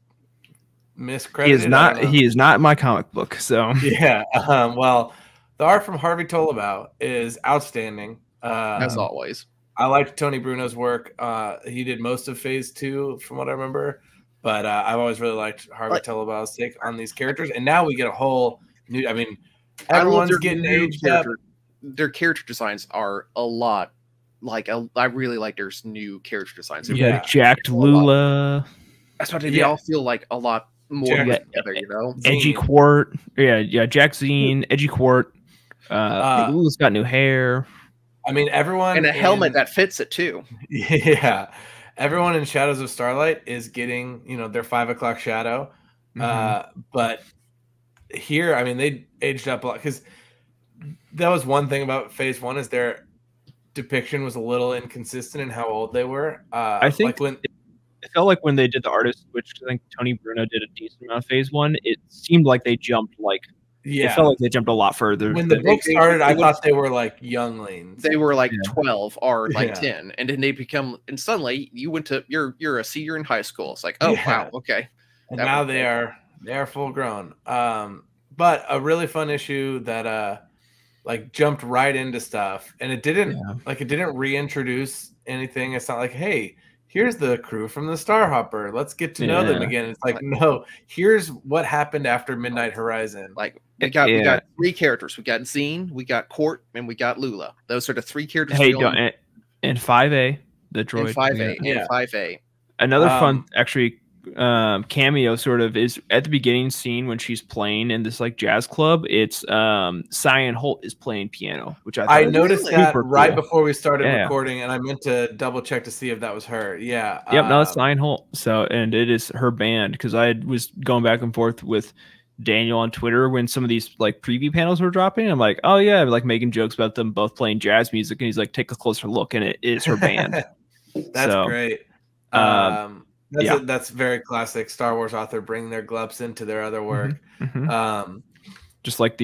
miscredited. He is not in my comic book. So yeah. Well, the art from Harvey Tollebaut is outstanding. As always. I liked Tony Bruno's work. He did most of Phase 2, from what I remember. But I've always really liked Harvey Tollebaut's take on these characters. And now we get a whole new. I mean, everyone's getting aged up. Their character designs are a lot. I really like their new character designs. Yeah, Jacked Lula. That's what they all feel like a lot more together. Edgy Quart. Yeah. Jack Zine, Edgy Quart. Lula's got new hair. I mean, everyone and a helmet that fits it too. Yeah, everyone in Shadows of Starlight is getting their 5 o'clock shadow, but here, I mean, they aged up a lot because that was one thing about Phase 1 is their depiction was a little inconsistent in how old they were. I think it felt like when they did the artist switch, I think Tony Bruno did a decent amount of Phase 1. It seemed like they jumped it felt like they jumped a lot further. When the book started, I thought they were like younglings. They were like 12 or like 10, and then they become. And suddenly, you went to you're a senior in high school. It's like, oh wow, okay. And now they are full grown. But a really fun issue that jumped right into stuff, and it didn't reintroduce anything. It's not like, hey, here's the crew from the Starhopper. Let's get to know them again. It's like, no, here's what happened after Midnight Horizon. Like we got 3 characters. We got Zine, we got Court, and we got Lula. Those are the 3 characters. Hey, and 5A, the droid. And 5A, and 5A. Another fun, actually, cameo sort of is at the beginning scene when she's playing in this like jazz club. It's Cyan Holt is playing piano, which I noticed that right before we started Yeah. recording, and I meant to double check to see if that was her. Yeah. Yep, no, it's Cyan Holt. So, and it is her band, because I was going back and forth with Daniel on Twitter when some of these like preview panels were dropping. I'm like, oh yeah, like making jokes about them both playing jazz music, and he's like, take a closer look, and it is her band. That's great. That's very classic Star Wars author bringing their glups into their other work. Just like the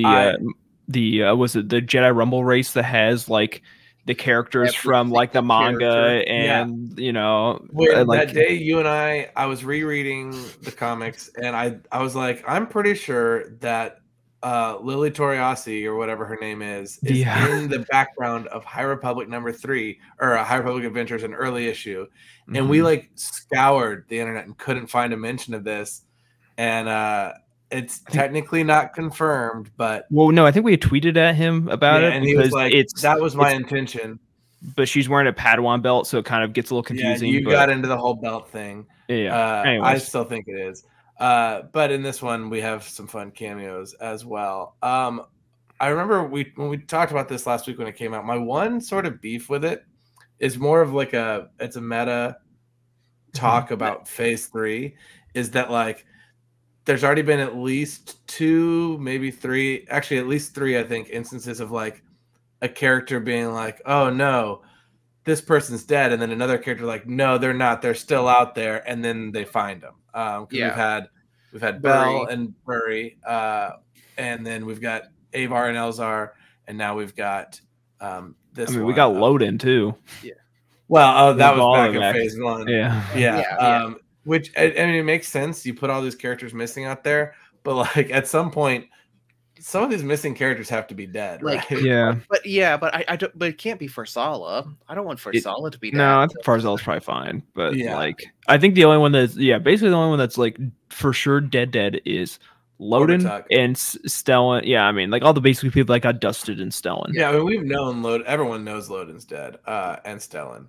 was it the Jedi Rumble race that has like the characters from like the manga and you know, that day you and I was rereading the comics, and I was like, I'm pretty sure that Lily Toriasi or whatever her name is in the background of High Republic #3 or High Republic Adventures, an early issue, and we like scoured the internet and couldn't find a mention of this, and it's technically not confirmed, but no, I think we had tweeted at him about it, and he was like, that was my intention. But she's wearing a Padawan belt, so it kind of gets a little confusing. Yeah, you got into the whole belt thing. Yeah, I still think it is. But in this one, we have some fun cameos as well. I remember when we talked about this last week when it came out, my one sort of beef with it is more of like it's a meta talk about Phase 3, is that like there's already been at least 2, maybe 3, actually at least 3, I think, instances of like a character being like, oh no, this person's dead, and then another character like, no, they're not, they're still out there, and then they find them. We've had Bell and Burry, and then we've got Avar and Elzar, and now we've got this. We got Loden too. Yeah. Well, that was back in Phase 1. Yeah. Which I mean, it makes sense. You put all these characters missing out there, but like at some point, some of these missing characters have to be dead, right? Yeah. But I don't. But it can't be Farsala. I don't want Farsala to be dead. No, I think Farzal's probably fine. But like, I think the only one that's basically the only one that's like for sure dead is Loden and Stellan. Yeah, I mean, like all the basic people that got dusted in Stellan. Yeah, I mean, we've known everyone knows Loden's dead, and Stellan.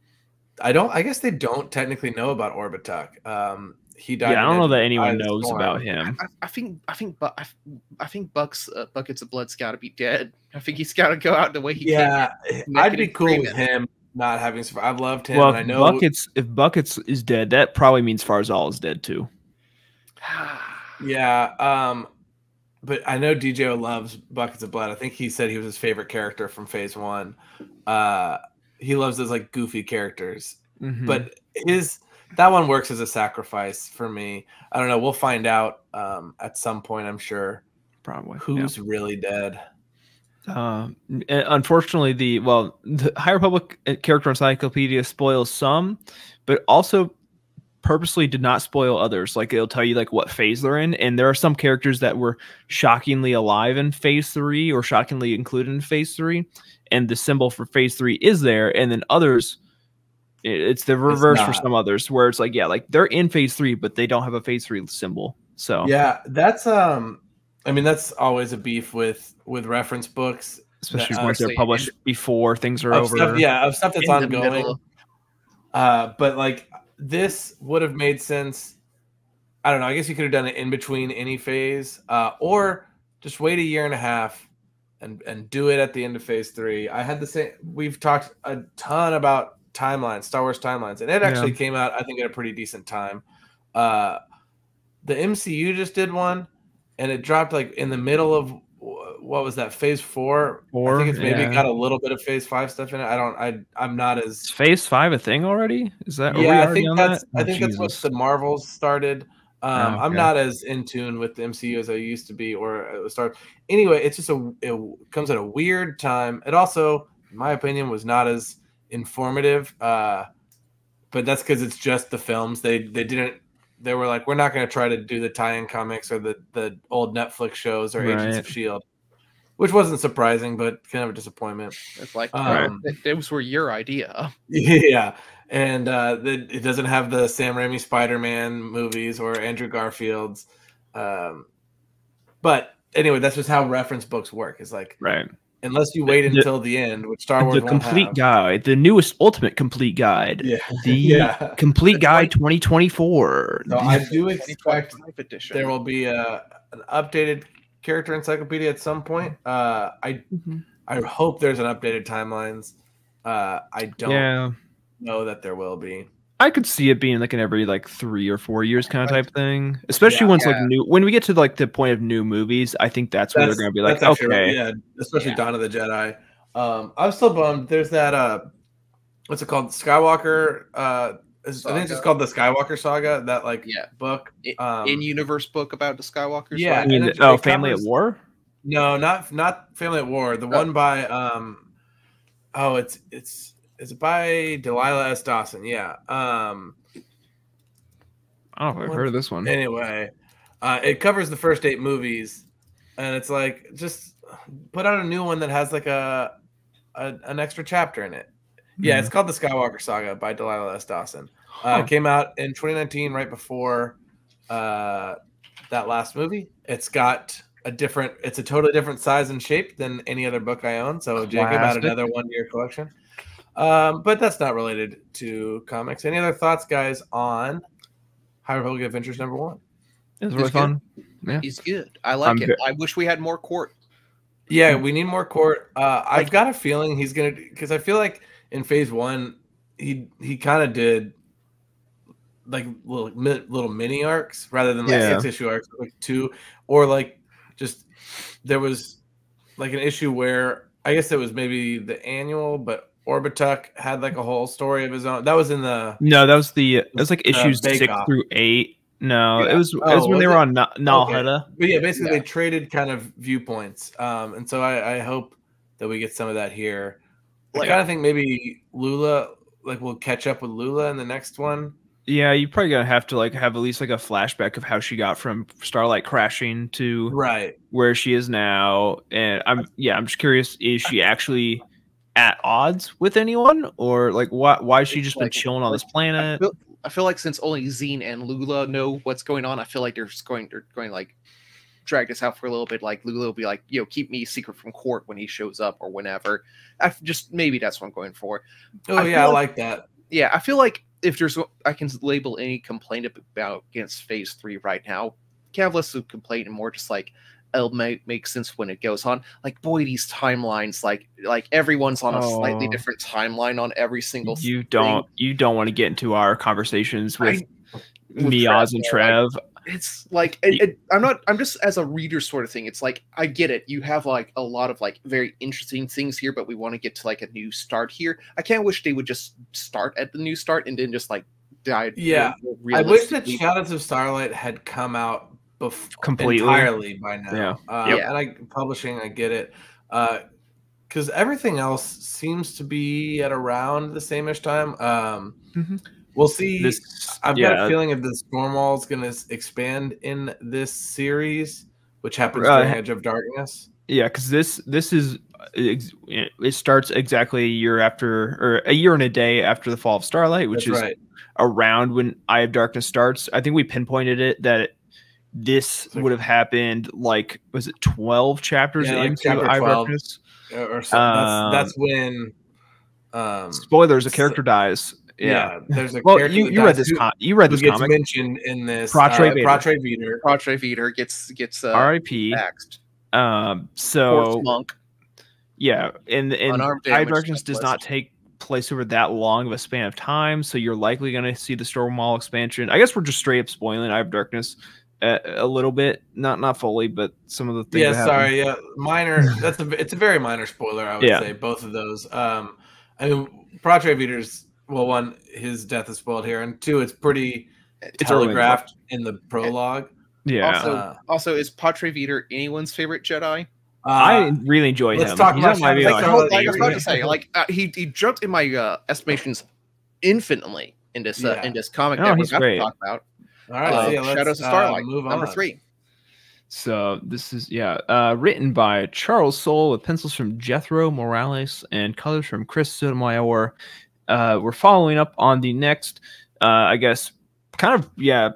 I guess they don't technically know about Orbitak. He died. Yeah, I don't know that anyone knows about him. I think Buck's Buckets of Blood's got to be dead. I think he's got to go out the way he can. Yeah, I'd be cool with him not having survived. I've loved him. Well, and I know if Buckets is dead, that probably means Farzal is dead too. Yeah, but I know DJO loves Buckets of Blood. I think he said he was his favorite character from Phase 1. He loves those like goofy characters, but that one works as a sacrifice for me. I don't know. We'll find out at some point, I'm sure. Probably who's really dead. Unfortunately, the High Republic Character Encyclopedia spoils some, but also purposely did not spoil others. Like it'll tell you like what phase they're in, and there are some characters that were shockingly alive in Phase 3 or shockingly included in Phase 3, and the symbol for Phase 3 is there, and then others. It's the reverse for some others, where it's like, like they're in Phase 3, but they don't have a Phase 3 symbol. So yeah, that's I mean, that's always a beef with reference books, especially once they're published before things are over. Of stuff that's ongoing. But like this would have made sense. I don't know. I guess you could have done it in between any phase, or just wait a year and a half and do it at the end of Phase 3. I had the same. We've talked a ton about timelines, Star Wars timelines, and it actually came out, I think, at a pretty decent time. The MCU just did one, and it dropped like in the middle of what was that, Phase 4? I think it's maybe got a little bit of Phase 5 stuff in it. I'm not as. Is Phase 5 a thing already? Is that? I think that's what the Marvels started. I'm not as in tune with the MCU as I used to be, or it was start. Anyway, it's just it comes at a weird time. It also, in my opinion, was not as informative, but that's because it's just the films. They were like, we're not going to try to do the tie-in comics or the old Netflix shows or Agents of S.H.I.E.L.D., which wasn't surprising, but kind of a disappointment. It's like Um, those were your idea. Yeah, and it doesn't have the Sam Raimi Spider-Man movies or Andrew Garfield's. But anyway, that's just how reference books work. It's like Right. unless you wait until the end, which Star Wars The won't complete have. guide, the newest ultimate complete guide. Yeah. The Yeah. complete guide 2024. So I do expect 2025 edition. there will be an updated character encyclopedia at some point. I hope there's an updated timelines. I don't know that there will be. I could see it being like an every like 3 or 4 years kind of type thing, especially once like when we get to like the point of new movies. I think that's where they're going to be like, that's okay, actually, yeah, especially Dawn of the Jedi. I'm still bummed. There's that what's it called? Skywalker. I think it's just called the Skywalker Saga. That like book, in-universe book about the Skywalkers. Yeah. I mean, and it Family covers- at War. No, not Family at War. The one by it's by Delilah S. Dawson. Yeah. I don't know if I've heard of this one. Anyway, it covers the first 8 movies, and it's like just put out a new one that has like an extra chapter in it. Yeah, it's called the Skywalker Saga by Delilah S. Dawson. It came out in 2019, right before that last movie. It's a totally different size and shape than any other book I own. So Jacob had another 1-year collection. But that's not related to comics. Any other thoughts, guys, on High Republic Adventures #1? It was really fun. Yeah, He's good. I like it. I wish we had more Court. Yeah, we need more Court. I've got a feeling he's gonna, because I feel like in Phase 1 he kind of did like little mini arcs rather than like 6-issue arcs, like 2, or like just there was like an issue where I guess it was maybe the annual, but Orbituk had like a whole story of his own. That was in the it was like issues Bake 6 Off. through 8. No, Yeah. it was when they were on Nal Hutta. But yeah, basically they traded kind of viewpoints. And so I hope that we get some of that here. I kind of think maybe Lula, like we'll catch up with Lula in the next one. Yeah, you probably gonna have to like have at least like a flashback of how she got from Starlight crashing to where she is now. And I'm just curious, is she actually at odds with anyone, or like why has she just been chilling on this planet? I feel like since only Zine and Lula know what's going on, I feel like they're going to like drag this out for a little bit. Like Lula will be like, keep me secret from Court when he shows up or whenever. Maybe that's what I'm going for. I like that. Yeah, I feel like if there's, I can label any complaint about against Phase 3 right now. Can't have less of complaint and more just like it'll make sense when it goes on. Like, boy, these timelines, like everyone's on a slightly different timeline on every single. You don't want to get into our conversations with Miaz and Trev. It's like I'm just as a reader sort of thing. It's like I get it. You have like a lot of like very interesting things here, but we want to get to like a new start here. I can't wish they would just start at the new start and then just like die. Yeah, I wish that Shadows of Starlight had come out completely entirely by now. And publishing, I get it, because everything else seems to be at around the same-ish time. We'll see. I've got a feeling if the Stormwall is going to expand in this series, which happens during Edge of Darkness. Yeah, because this is it starts exactly a year after, or a year and a day after the Fall of Starlight, which is around when Eye of Darkness starts. I think we pinpointed it that this would have happened like, was it 12 chapters into Eye of Darkness? Or so. That's when spoilers, a character dies. Yeah, there's a character. You read this. You read this comic. Mentioned in this. Pratre Vader gets R.I.P. axed. So Monk. Yeah, and Eye of Darkness does not take place over that long of a span of time, so you're likely going to see the Stormwall expansion. I guess we're just straight up spoiling Eye of Darkness a little bit, not fully, but some of the things. Minor. It's a very minor spoiler, I would say. Both of those. I mean, Pratre Vader's. Well, one, his death is spoiled here, and two, it's telegraphed in the prologue. Yeah. Also, is Patre Vader anyone's favorite Jedi? I really enjoy him. Let's talk about I was about to say, he jumped in my estimations infinitely in this comic that we're about to talk about. All right, Shadows of Starlight, number 3. So this is written by Charles Soule with pencils from Jethro Morales and colors from Chris Sotomayor. We're following up on the next, I guess, kind of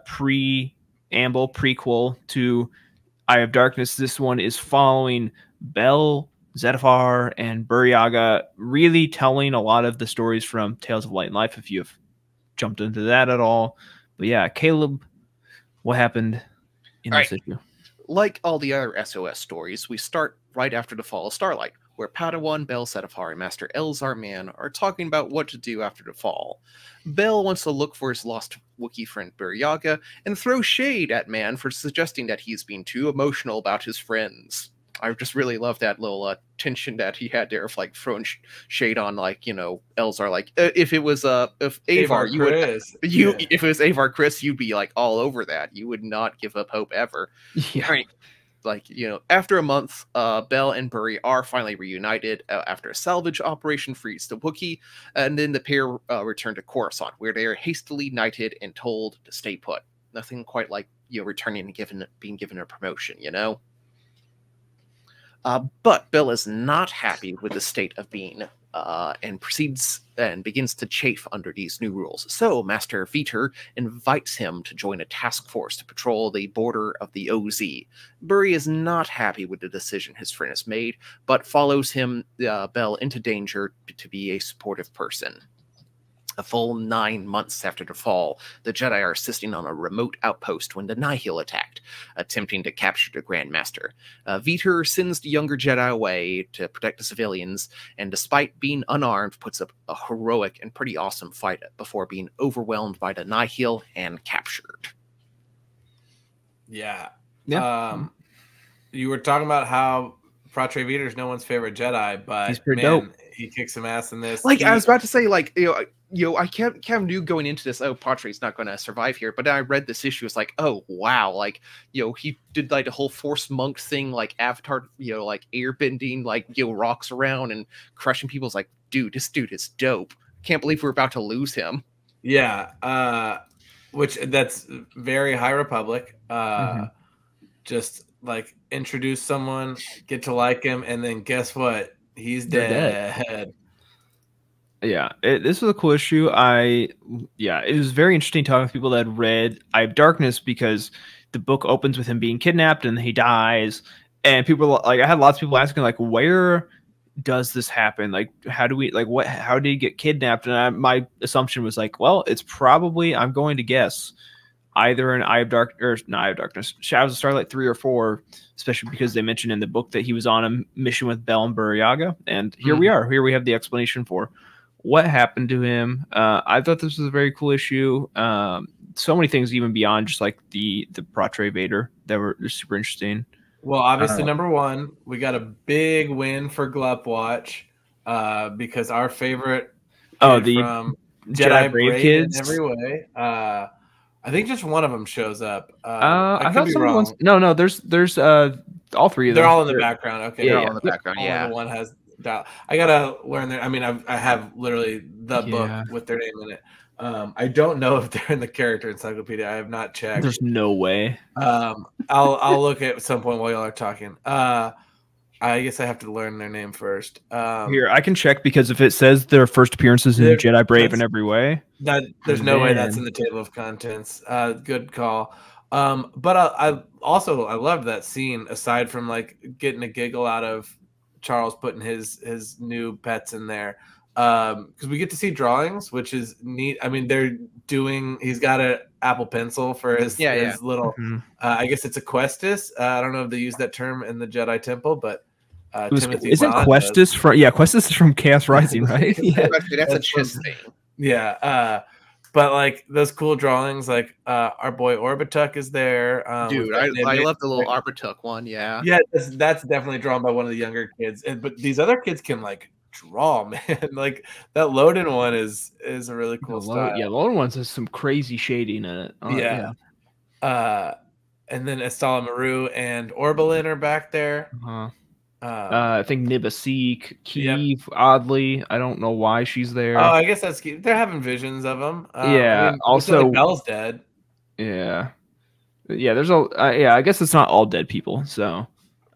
prequel to Eye of Darkness. This one is following Bel, Zettifar, and Buryaga, really telling a lot of the stories from Tales of Light and Life, if you've jumped into that at all. But yeah, Caleb, what happened in this issue? Like all the other SOS stories, we start right after the fall of Starlight, where Padawan, Bel, Zettifar, and Master Elzar Mann are talking about what to do after the fall. Bel wants to look for his lost Wookiee friend Buryaga and throw shade at Mann for suggesting that he's being too emotional about his friends. I just really love that little tension that he had there of like throwing shade on, like, you know, Elzar. Like if it was if Avar, you Chris. would if it was Avar Chris, you'd be like all over that. You would not give up hope ever. Yeah. Right. Like, you know, after a month, Bel and Burry are finally reunited after a salvage operation frees the Wookiee, and then the pair return to Coruscant, where they are hastily knighted and told to stay put. Nothing quite like, you know, returning and being given a promotion, you know? But Bel is not happy with the state of being, and proceeds and begins to chafe under these new rules. So Master Veter invites him to join a task force to patrol the border of the OZ. Burry is not happy with the decision his friend has made, but follows him, Bel, into danger to be a supportive person. A full 9 months after the fall, the Jedi are assisting on a remote outpost when the Nihil attacked, attempting to capture the Grand Master. Veter sends the younger Jedi away to protect the civilians, and despite being unarmed, puts up a heroic and pretty awesome fight before being overwhelmed by the Nihil and captured. Yeah. Yeah. You were talking about how Patre Veter is no one's favorite Jedi, but He's pretty dope. He kicks some ass in this. Like, I was about to say, like, you know, I kind of knew going into this, oh, Patre's not going to survive here. But then I read this issue, it's like, oh, wow. Like, you know, he did like the whole Force monk thing, like Avatar, you know, like airbending, like, you know, rocks around and crushing people. It's like, dude, this dude is dope. Can't believe we're about to lose him. Yeah. Which that's very High Republic. Just like introduce someone, get to like him, and then guess what? He's dead. Yeah, this was a cool issue. It was very interesting talking to people that had read Eye of Darkness, because the book opens with him being kidnapped and he dies. And people, like, I had lots of people asking, like, where does this happen? Like, how do we, like, what, how did he get kidnapped? And my assumption was like, well, it's probably, I'm going to guess, either in Shadows of Starlight 3 or 4, especially because they mentioned in the book that he was on a mission with Bel and Buryaga. And here we are. Here we have the explanation for what happened to him. I thought this was a very cool issue. So many things even beyond just like the Patre Vader that were super interesting. Well, obviously, number one, we got a big win for Glup Watch, because our favorite from Jedi Brave kids in every way. I think just one of them shows up. I thought someone no, there's all three of them. They're all in the background. Okay, They're all in the background. Only Yeah, the one has dial. I gotta learn their. I mean, I have literally the book with their name in it. I don't know if they're in the character encyclopedia. I have not checked. There's no way. I'll look at some point while y'all are talking. I guess I have to learn their name first. Here, I can check, because if it says their first appearances in Jedi Brave in every way, there's no way that's in the table of contents. Good call. But I loved that scene, aside from like getting a giggle out of Charles putting his new pets in there, because we get to see drawings, which is neat. I mean, he's got an Apple Pencil for his little I guess it's a Questus. I don't know if they use that term in the Jedi Temple, but isn't Questus from Questus is from Chaos Rising, right? yeah, that's a chess thing. Yeah, but like those cool drawings, like our boy Orbituk is there. Dude, I love the little Orbituk one. Yeah, that's definitely drawn by one of the younger kids. But these other kids can like draw, man. Like that Loden one is a really cool style. Yeah, Loden one has some crazy shading in it. And then Estala Maru and Orbalin are back there. I think Nibasik, Keeve, oddly, I don't know why she's there. Oh, I guess that's Keeve. They're having visions of him. Also Belle's dead. Yeah. Yeah, there's a yeah. I guess it's not all dead people. So,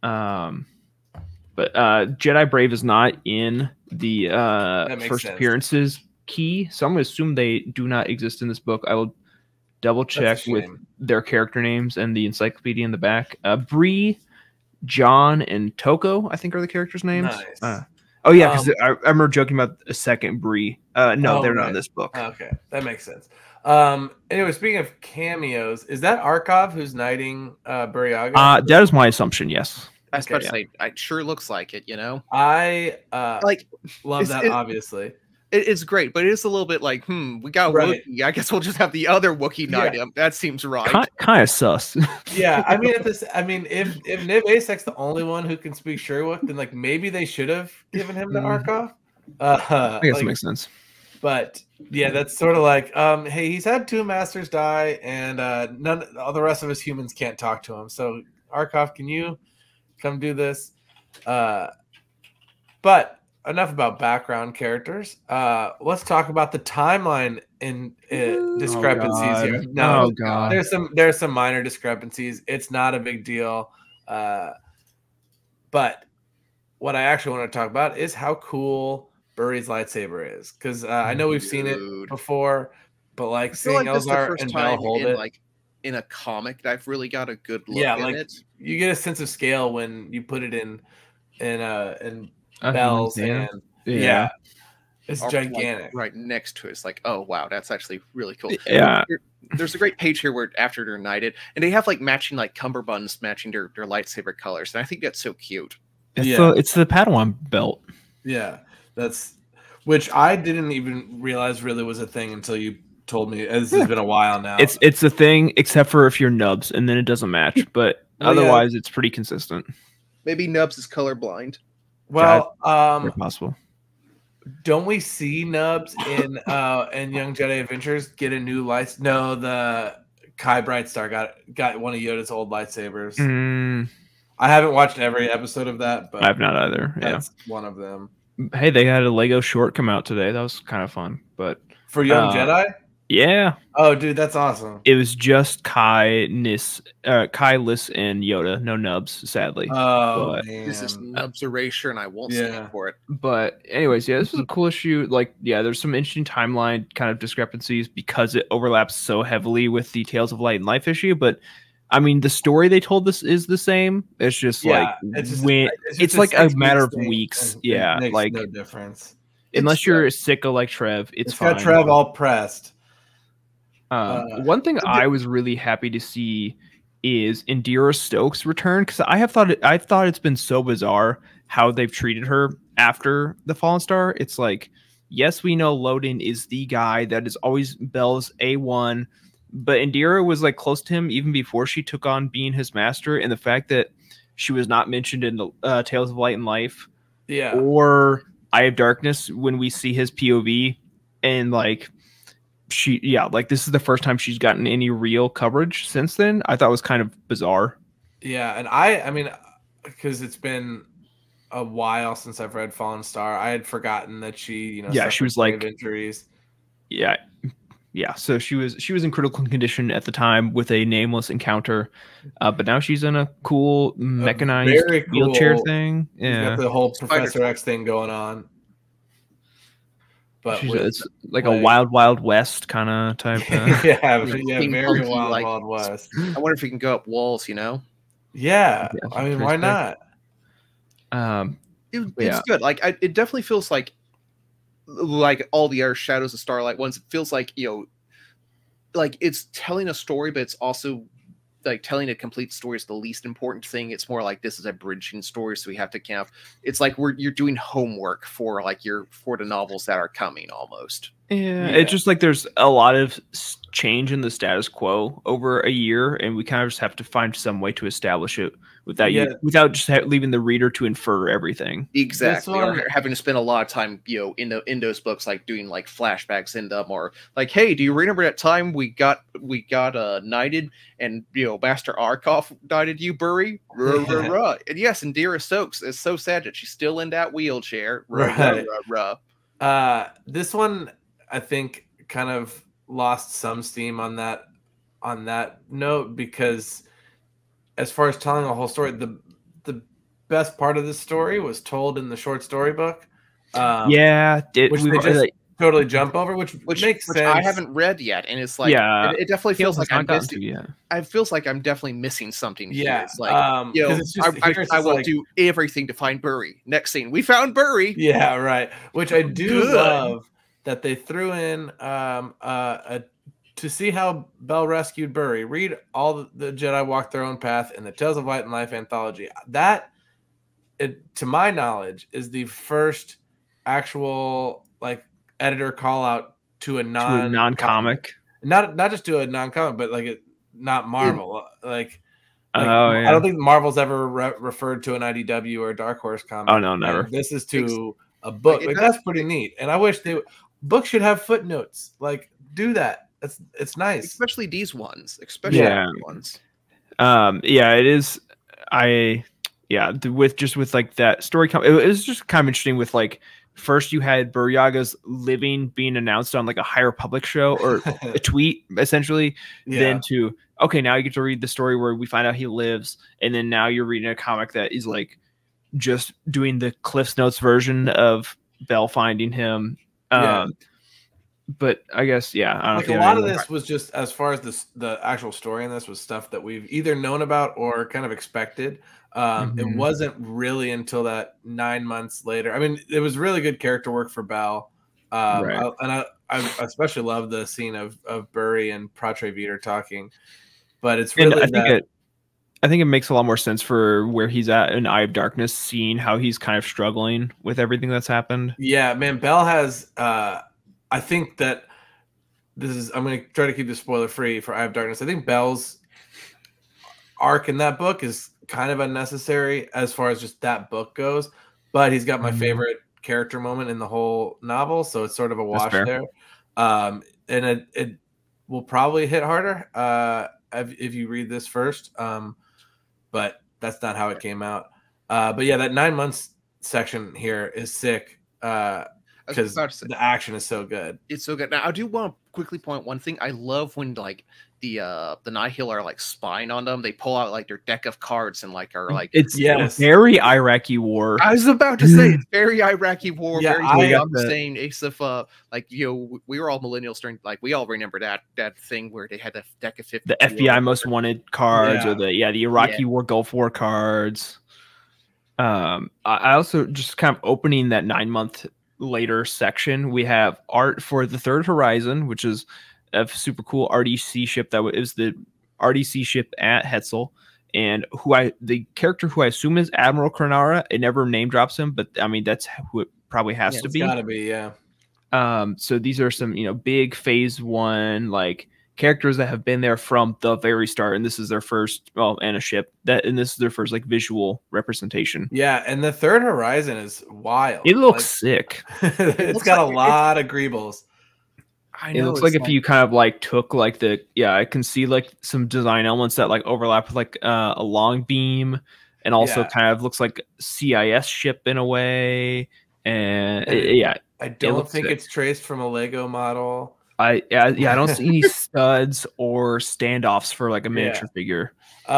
but Jedi Brave is not in the first sense. appearances key, so I'm gonna assume they do not exist in this book. I will double check with shame. their character names and the encyclopedia in the back. Bree, John, and Toko, I think, are the characters' names. Nice. Oh yeah, because I remember joking about a second Bree. No, they're not in this book. Okay, that makes sense. Anyway, speaking of cameos, is that Arkov who's knighting Buryaga? That is my assumption. Yes. I was about to say, it sure looks like it. You know, I like love that. Obviously, it's great, but it is a little bit like, we got Right. Wookiee. I guess we'll just have the other Wookiee knight him. That seems right. Kind of sus. yeah. I mean, if Niv Asek's the only one who can speak Sherwook, then like maybe they should have given him to Arkov. I guess it makes sense. But yeah, that's sort of like, hey, he's had 2 masters die, and all the rest of us humans can't talk to him. So Arkov, can you come do this? But enough about background characters. Let's talk about the timeline in discrepancies here. No, Oh god. there's some minor discrepancies. It's not a big deal. But what I actually want to talk about is how cool Burry's lightsaber is, because I know we've seen it before, but like I feel seeing like this is the Elzar first and Bell time hold in it, like in a comic that I've really got a good look yeah, in like it. you get a sense of scale when you put it in Bell's Yeah. and yeah, it's Or, gigantic. like, right next to it. It's like, oh wow, that's actually really cool. Yeah. There's a great page here where after they're knighted, and they have like matching like cummerbunds matching their lightsaber colors, and I think that's so cute. It's the Padawan belt. Yeah, that's which I didn't even realize really was a thing until you told me. This has been a while now. It's a thing, except for if you're Nubs, and then it doesn't match. But Well, yeah. otherwise, it's pretty consistent. Maybe Nubs is colorblind. well, If possible. don't we see Nubs in Young Jedi Adventures get a new light? No, the Kai Brightstar got one of Yoda's old lightsabers. I haven't watched every episode of that, but I've not either. Yeah. that's one of them. Hey, they had a Lego short come out today. That was kind of fun. But For Young Jedi? yeah, Oh, dude, that's awesome. it was just Kai, Liss, and Yoda. No Nubs, sadly. Oh, But- man. This is Nubs erasure, and I won't stand for it. But anyways, yeah, this was a cool issue. Like, yeah, there's some interesting timeline kind of discrepancies because it overlaps so heavily with the Tales of Light and Life issue. But I mean, the story they told this is the same. It's just like it's just when just it's like a 6 matter of thing, weeks. and it Yeah, makes like no difference. unless you're sicko like Trev, it's fine. got Trev all pressed. One thing I was really happy to see is Indira Stokes return, because I thought it's been so bizarre how they've treated her after the Fallen Star. It's like, yes, we know Loden is the guy that is always Bell's A1, but Indira was like close to him even before she took on being his master, and the fact that she was not mentioned in the Tales of Light and Life Yeah. or Eye of Darkness when we see his POV, and like this is the first time she's gotten any real coverage since then. I thought it was kind of bizarre. Yeah, and I mean, because it's been a while since I've read Fallen Star, I had forgotten that she, Yeah, she suffered was, like- grave injuries. Yeah, so she was in critical condition at the time with a nameless encounter, but now she's in a cool mechanized very cool- wheelchair thing. She's Yeah, got the whole Spider- Professor X thing going on. But it's like a Wild Wild West kind of type. yeah, Being very funky, wild, like- Wild West. I wonder if he can go up walls. Yeah, Yeah, I mean, why not? It's Yeah. good. Like it definitely feels like all the other Shadows of Starlight ones. It feels like like it's telling a story, but it's also like telling a complete story is the least important thing. It's more like this is a bridging story, so we have to kind of. It's like you're doing homework for the novels that are coming almost. Yeah, it's just like there's a lot of change in the status quo over a year, and we kind of just have to find some way to establish it without just leaving the reader to infer everything. Exactly, one- or having to spend a lot of time, in those books, like doing like flashbacks in them, or like, hey, do you remember that time we got knighted, and Master Arkov knighted you, Burry? Ruh, ruh, ruh. And yes, Indira Stokes is so sad that she's still in that wheelchair. Ruh, Right. ruh, ruh. This one, I think, kind of lost some steam on that on that note, because as far as telling a whole story, the best part of this story was told in the short story book. Yeah, which they just totally jump over, which makes sense. I haven't read yet, and it's like, Yeah. it definitely feels like I'm missing. Yeah. It feels like I'm definitely missing something. Yeah, here. It's like, you know, it's just, I will do everything to find Burry. Next scene, we found Burry. Yeah, right. Which I do love that they threw in to see how Bell rescued Burry. Read all the Jedi walk their own path in the Tales of Light and Life anthology. That, to my knowledge, is the first actual like editor call out to a non-comic. Not just to a non-comic, but like not Marvel. Like yeah. I don't think Marvel's ever referred to an IDW or a Dark Horse comic. Oh no, never. And this is to a book. Like that's pretty neat. And I wish books should have footnotes. Like do that. It's nice, especially these ones. Especially these ones. Yeah, it is. With like that story. It was just kind of interesting with like. First, you had Burryaga's living being announced on like a High Republic show or a tweet, essentially. Yeah. Then now you get to read the story where we find out he lives, and then now you're reading a comic that is like just doing the Cliff's Notes version of Bell finding him. But I guess I don't like a lot of this was just as far as the actual story in this was stuff that we've either known about or kind of expected. It wasn't really until that 9 months later. I mean, it was really good character work for Bell. I especially love the scene of Burry and Patre Veter talking. But it's really I think it makes a lot more sense for where he's at in Eye of Darkness, seeing how he's kind of struggling with everything that's happened. Yeah, man, Bell has I think that I'm going to try to keep this spoiler free for Eye of Darkness. I think Bell's arc in that book is kind of unnecessary as far as just that book goes, but he's got my favorite character moment in the whole novel, so it's sort of a wash there. And it will probably hit harder if you read this first, but that's not how it came out. But yeah, that 9 months section here is sick. Because the action is so good. It's so good. Now I do want to quickly point one thing. I love when like the Nihil are like spying on them. They pull out like their deck of cards and like are like it's very Iraqi war. I was about to say it's very Iraqi war. Yeah, very saying Ace of like we were all millennials during like we all remember that thing where they had the deck of 50. The FBI most wanted cards or the Iraqi war Gulf War cards. I also just kind of opening that 9 month later section, we have art for the Third Horizon, which is a super cool RDC ship that is the RDC ship at Hetzel, and the character who I assume is Admiral Kranara. It never name drops him, but I mean that's who it probably has to be. It's gotta be, yeah. So these are some big phase 1 like characters that have been there from the very start, and this is their first and a ship and this is their first like visual representation. Yeah, and the Third Horizon is wild. It looks sick. It's got a lot of greebles. I know, it looks like if you kind of like took like I can see like some design elements that like overlap with like a long beam, and also kind of looks like CIS ship in a way. And I don't think it's traced from a Lego model. I don't see any studs or standoffs for like a miniature figure.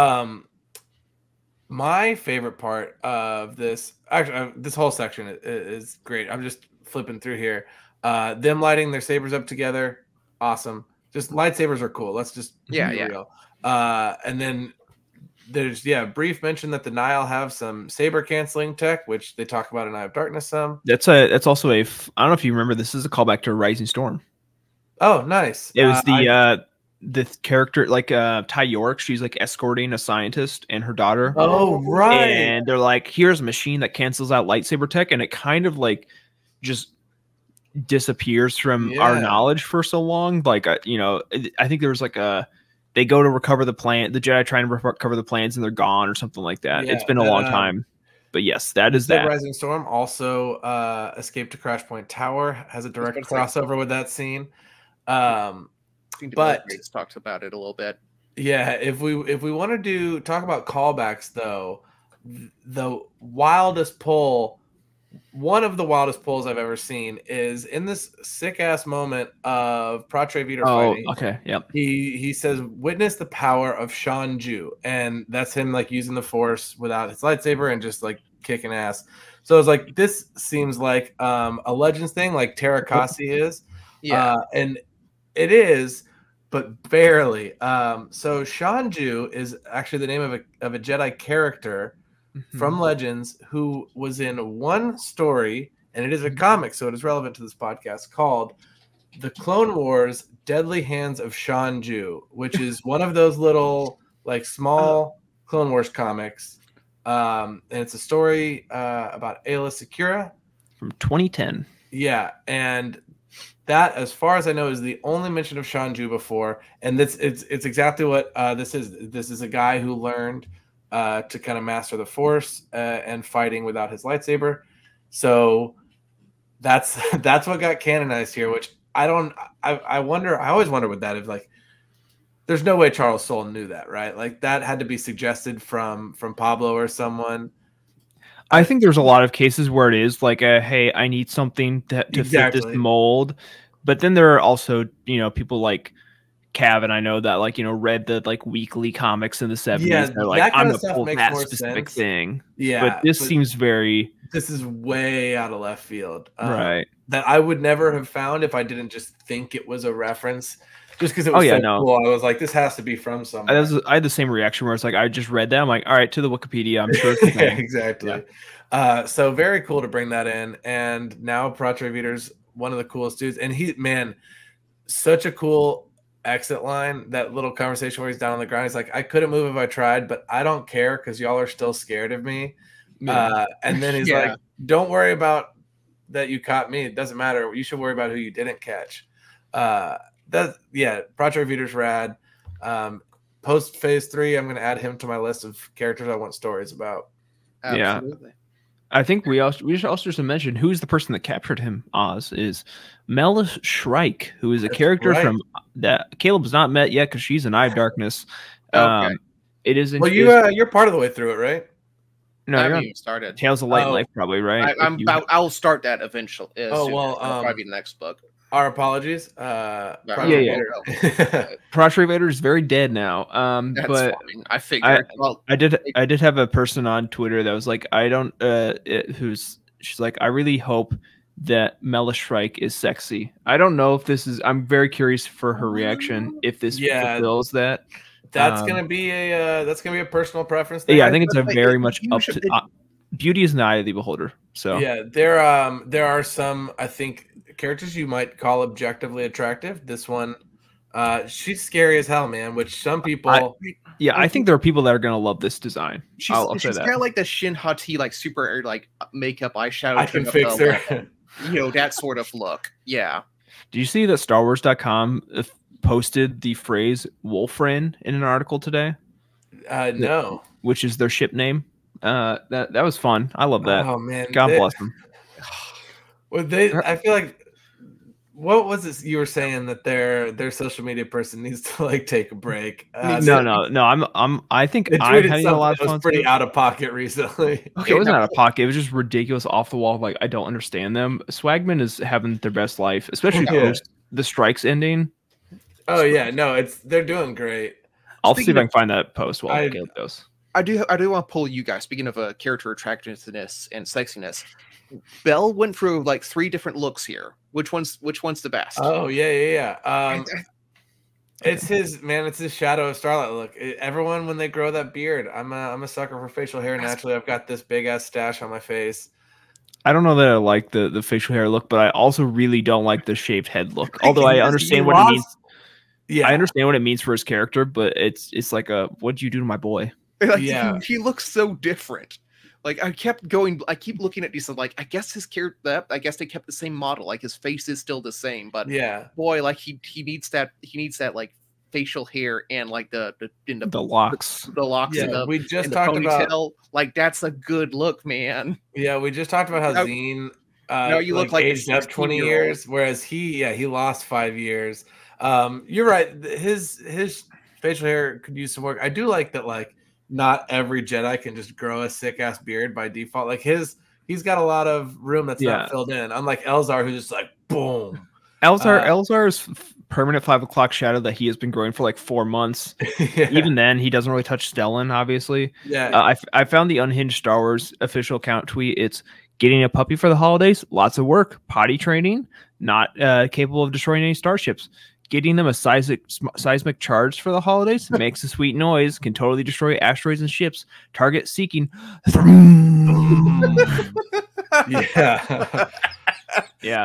My favorite part of this, actually, this whole section is great. I'm just flipping through here. Them lighting their sabers up together, awesome. Just lightsabers are cool. Let's just be real. And then there's brief mention that the Nihil have some saber canceling tech, which they talk about in Eye of Darkness some. That's also I don't know if you remember. This is a callback to Rising Storm. Oh, nice. It was the character like Ty York. She's like escorting a scientist and her daughter. Oh, right. And they're like, here's a machine that cancels out lightsaber tech, and it kind of like just disappears from our knowledge for so long. Like I think there was like they go to recover the plan. The Jedi try and recover the plans, and they're gone or something like that. It's been a long time. But yes, that is that. Rising Storm also Escape to Crash Point Tower has a direct crossover with that scene. But talks about it a little bit. Yeah, if we want to talk about callbacks though, the wildest pull one of the wildest pulls I've ever seen is in this sick ass moment of Patre Vitor fighting. Okay, yep. He says, "Witness the power of Shan Ju," and that's him like using the Force without his lightsaber and just like kicking ass. So it's like this seems like a Legends thing, like Terakasi is, and it is, but barely. So Shan Ju is actually the name of a Jedi character from Legends who was in one story, and it is a comic, so it is relevant to this podcast, called The Clone Wars Deadly Hands of Shan Ju, which is one of those little like small Clone Wars comics. And it's a story about Aayla Secura From 2010. Yeah, and that, as far as I know, is the only mention of Shan Ju before, and it's exactly what this is. This is a guy who learned to kind of master the Force and fighting without his lightsaber. So that's what got canonized here. Which I wonder. I always wonder with that, if like, there's no way Charles Soule knew that, right? Like that had to be suggested from Pablo or someone. I think there's a lot of cases where it is like hey, I need something to fit this mold. But then there are also, people like Cav, and I know that read the like weekly comics in the 70s. Yeah, they're like, I'm gonna pull that specific thing. Yeah. But this seems this is way out of left field. Right. That I would never have found if I didn't just think it was a reference. Just because it was cool. I was like, this has to be from somewhere. I had the same reaction where it's like, I just read that. I'm like, all right, to the Wikipedia. I'm sure. Yeah, exactly. Yeah. So very cool to bring that in. And now Patre Vitor's one of the coolest dudes. And such a cool exit line. That little conversation where he's down on the ground. He's like, I couldn't move if I tried, but I don't care because y'all are still scared of me. And then he's like, don't worry about that you caught me. It doesn't matter. You should worry about who you didn't catch. Patre Vitor's rad. Post phase 3, I'm going to add him to my list of characters I want stories about. Absolutely. Yeah. I think we should also just mention who's the person that captured him. Oz is Melis Shrike, who is a character from that Caleb's not met yet because she's an Eye of Darkness. Okay. It is. Well, you're part of the way through it, right? No, I haven't even started. Tales of Light and Life, probably, right? I'll start that eventually. Probably the next book. Our apologies. Patre Vitor is very dead now. That's but fine. I figured. I did have a person on Twitter that was like, she's like, I really hope that Melis Shrike is sexy. I don't know if this is. I'm very curious for her reaction if this fulfills that. That's gonna be a personal preference thing. Yeah, I think it's a very much up to beauty is in the eye of the beholder. So yeah, there are some, I think, characters you might call objectively attractive. This one, she's scary as hell, man. Which some people, I think there are people that are gonna love this design. She's kind of like the Shin Hati, like super like makeup eyeshadow. I can fix her. That sort of look. Yeah. Do you see that StarWars.com posted the phrase Wolfrin in an article today? No. Which is their ship name. That was fun. I love that. Oh man, God bless them. Well, I feel like, what was this you were saying, that their social media person needs to like take a break? No. I think I'm having a lot of fun. It was pretty out of pocket recently. Okay, it wasn't out of pocket. It was just ridiculous, off the wall. Like, I don't understand them. Swagman is having their best life, especially post the strikes ending. Oh yeah, no, they're doing great. I'll see if I can find that post while Caleb goes. I do want to pull you guys. Speaking of character attractiveness and sexiness, Belle went through like 3 different looks here. Which one's the best? Oh yeah. It's his Shadow of Starlight look. Everyone, when they grow that beard, I'm a sucker for facial hair. Naturally, I've got this big ass stash on my face. I don't know that I like the facial hair look, but I also really don't like the shaved head look. Although I understand what it means. Yeah, I understand what it means for his character, but it's like what'd you do to my boy? Like, he looks so different. Like, I keep looking at these, like, I guess his character, I guess they kept the same model, like his face is still the same, but boy, like he needs that like facial hair and like the locks. The locks. Yeah, we just talked about, like, that's a good look, man. Yeah, we just talked about how Zine you look like aged up 20 years, whereas he lost 5 years. You're right. His facial hair could use some work. I do like that, like, not every Jedi can just grow a sick ass beard by default. Like he's he's got a lot of room that's Yeah. not filled in. Unlike Elzar, who's just like boom. Elzar's permanent 5 o'clock shadow that he has been growing for like 4 months. Yeah. Even then, he doesn't really touch Stellan, obviously. Yeah. I found the Unhinged Star Wars official account tweet. It's getting a puppy for the holidays, lots of work, potty training, not capable of destroying any starships. Getting them a seismic charge for the holidays makes a sweet noise, can totally destroy asteroids and ships. Target seeking. Yeah. Yeah.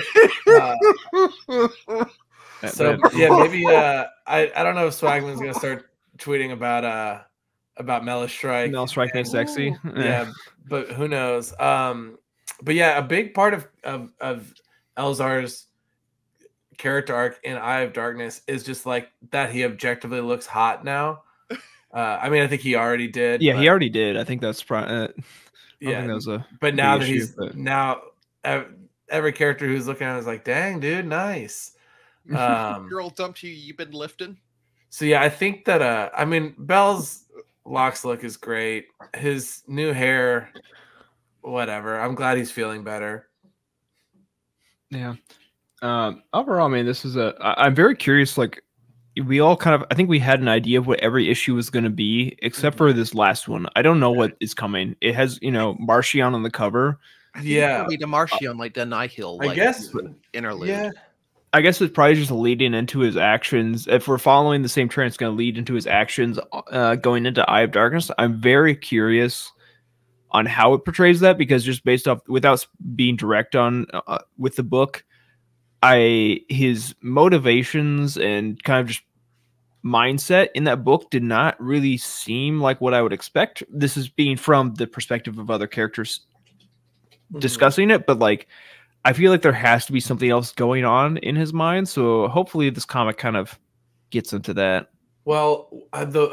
So yeah, maybe I don't know if Swagman's gonna start tweeting about Mela Strike. Mela Strike ain't sexy. Yeah, but who knows? But yeah, a big part of Elzar's character arc in Eye of Darkness is just like that he objectively looks hot now. I mean, I think he already did. Yeah, but, he already did. I think that's probably. yeah, that was a but now big that issue, he's but- now every character who's looking at him is like, dang, dude, nice. Girl dumped you. You've been lifting. So yeah, I think that I mean Bell's Locke's look is great. His new hair, whatever. I'm glad he's feeling better. Yeah. Overall, I mean, this is I'm very curious. Like, we all kind of, I think we had an idea of what every issue was going to be, except for this last one. I don't know what is coming. It has, Martian on the cover. Yeah, Be the Martian like the Nihil. I Like, guess. interlude. Yeah, I guess it's probably just leading into his actions. If we're following the same trend, it's going to lead into his actions going into Eye of Darkness. I'm very curious on how it portrays that, because just based off, without being direct on with the book, his motivations and kind of just mindset in that book did not really seem like what I would expect. This is being from the perspective of other characters discussing it, but like, I feel like there has to be something else going on in his mind. So hopefully this comic kind of gets into that. Well, the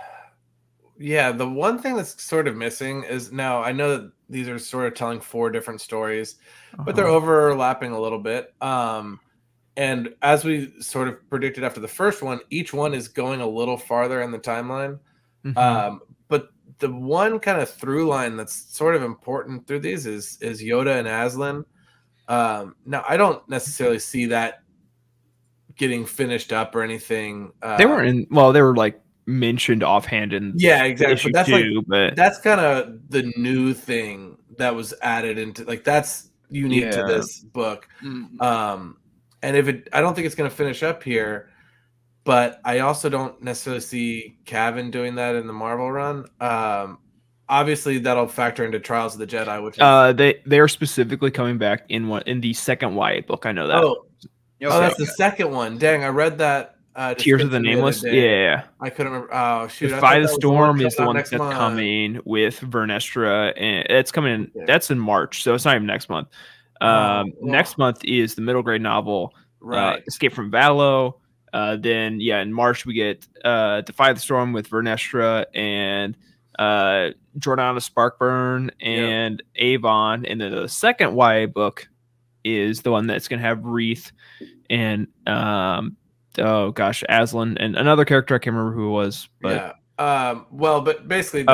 one thing that's sort of missing is, now I know that these are sort of telling 4 different stories, but they're overlapping a little bit. And as we sort of predicted after the first one, each one is going a little farther in the timeline. But the one kind of through line that's sort of important through these is Yoda and Aslan. Now, I don't necessarily see that getting finished up or anything. They were like mentioned offhand in exactly. issue But that's 2, but that's kind of the new thing that was added into, like, that's unique to this book. And I don't think it's going to finish up here, but I also don't necessarily see Cavan doing that in the Marvel run. Obviously that'll factor into Trials of the Jedi, which is, they are specifically coming back in the second Wyatt book. I know that. oh, that's the second one. Dang, I read that. Tears of the description Nameless. other day. Yeah. I couldn't remember. Oh shoot! I Defy thought the that was Storm is the coming one out that's next month. coming with Vernestra, and it's coming. Yeah. That's in March, so it's not even next month. Next month is the middle grade novel, Right. Escape from Valo. Then in March we get Defy the Storm with Vernestra and Jordana Sparkburn and Avon, and then the second YA book is the one that's going to have Wreath and Aslan and another character I can't remember who it was, but well, but basically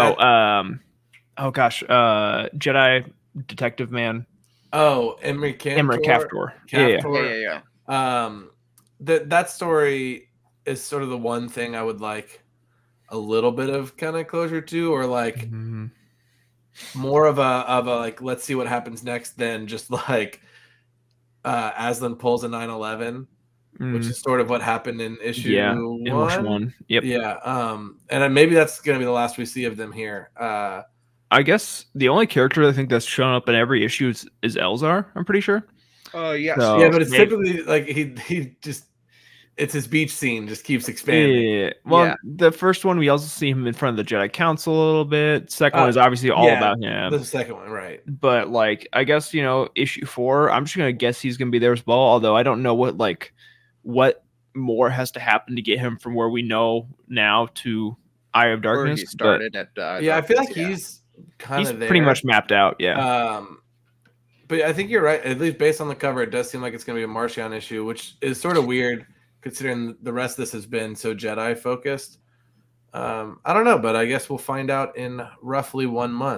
Jedi Detective Man. Emery Kaftor. Yeah. That story is sort of the one thing I would like a little bit of kind of closure to, or like more of a like, let's see what happens next than just like Aslan pulls a 9/11, which is sort of what happened in issue one. Yep. Yeah. And maybe that's going to be the last we see of them here. I guess the only character I think that's shown up in every issue is Elzar, I'm pretty sure. Yes. So, yeah, but it's typically like he just, it's his beach scene just keeps expanding. Yeah. Well, the first one we also see him in front of the Jedi Council a little bit. Second one is obviously all about him. The second one, right? But like, I guess issue 4, I'm just gonna guess he's gonna be there as well. Although I don't know what more has to happen to get him from where we know now to Eye of Darkness. He started at. I feel like he's kind of there. Pretty much mapped out. Yeah. But I think you're right. At least based on the cover, it does seem like it's going to be a Martian issue, which is sort of weird considering the rest of this has been so Jedi focused. I don't know, but I guess we'll find out in roughly 1 month.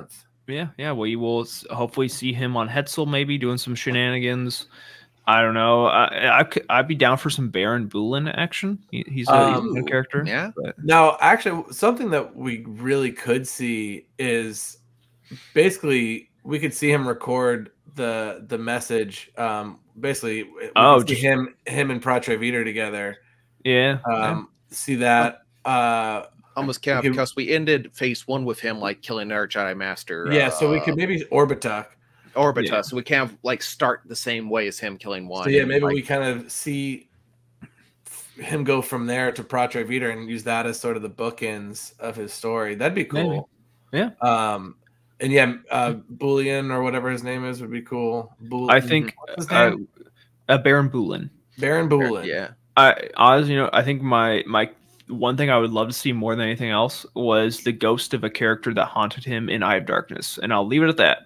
Yeah. We will hopefully see him on Hetzel, maybe doing some shenanigans. I don't know. I'd be down for some Baron Bulin action. He's a good character. Yeah. But. Now, actually, something that we really could see is basically we could see him record the message. Basically, Just him and Patre Vita together. Yeah. See that. Almost count because we ended phase 1 with him like killing our Jedi Master. Yeah, so we could maybe Orbitus. So we can't like start the same way as him killing one. So yeah, maybe we kind of see him go from there to Patre Vita and use that as sort of the bookends of his story. That'd be cool. Maybe. Yeah. And yeah, Bullion or whatever his name is would be cool. I think Baron Bulin. Baron Bulin. Yeah. I think my one thing I would love to see more than anything else was the ghost of a character that haunted him in Eye of Darkness, and I'll leave it at that.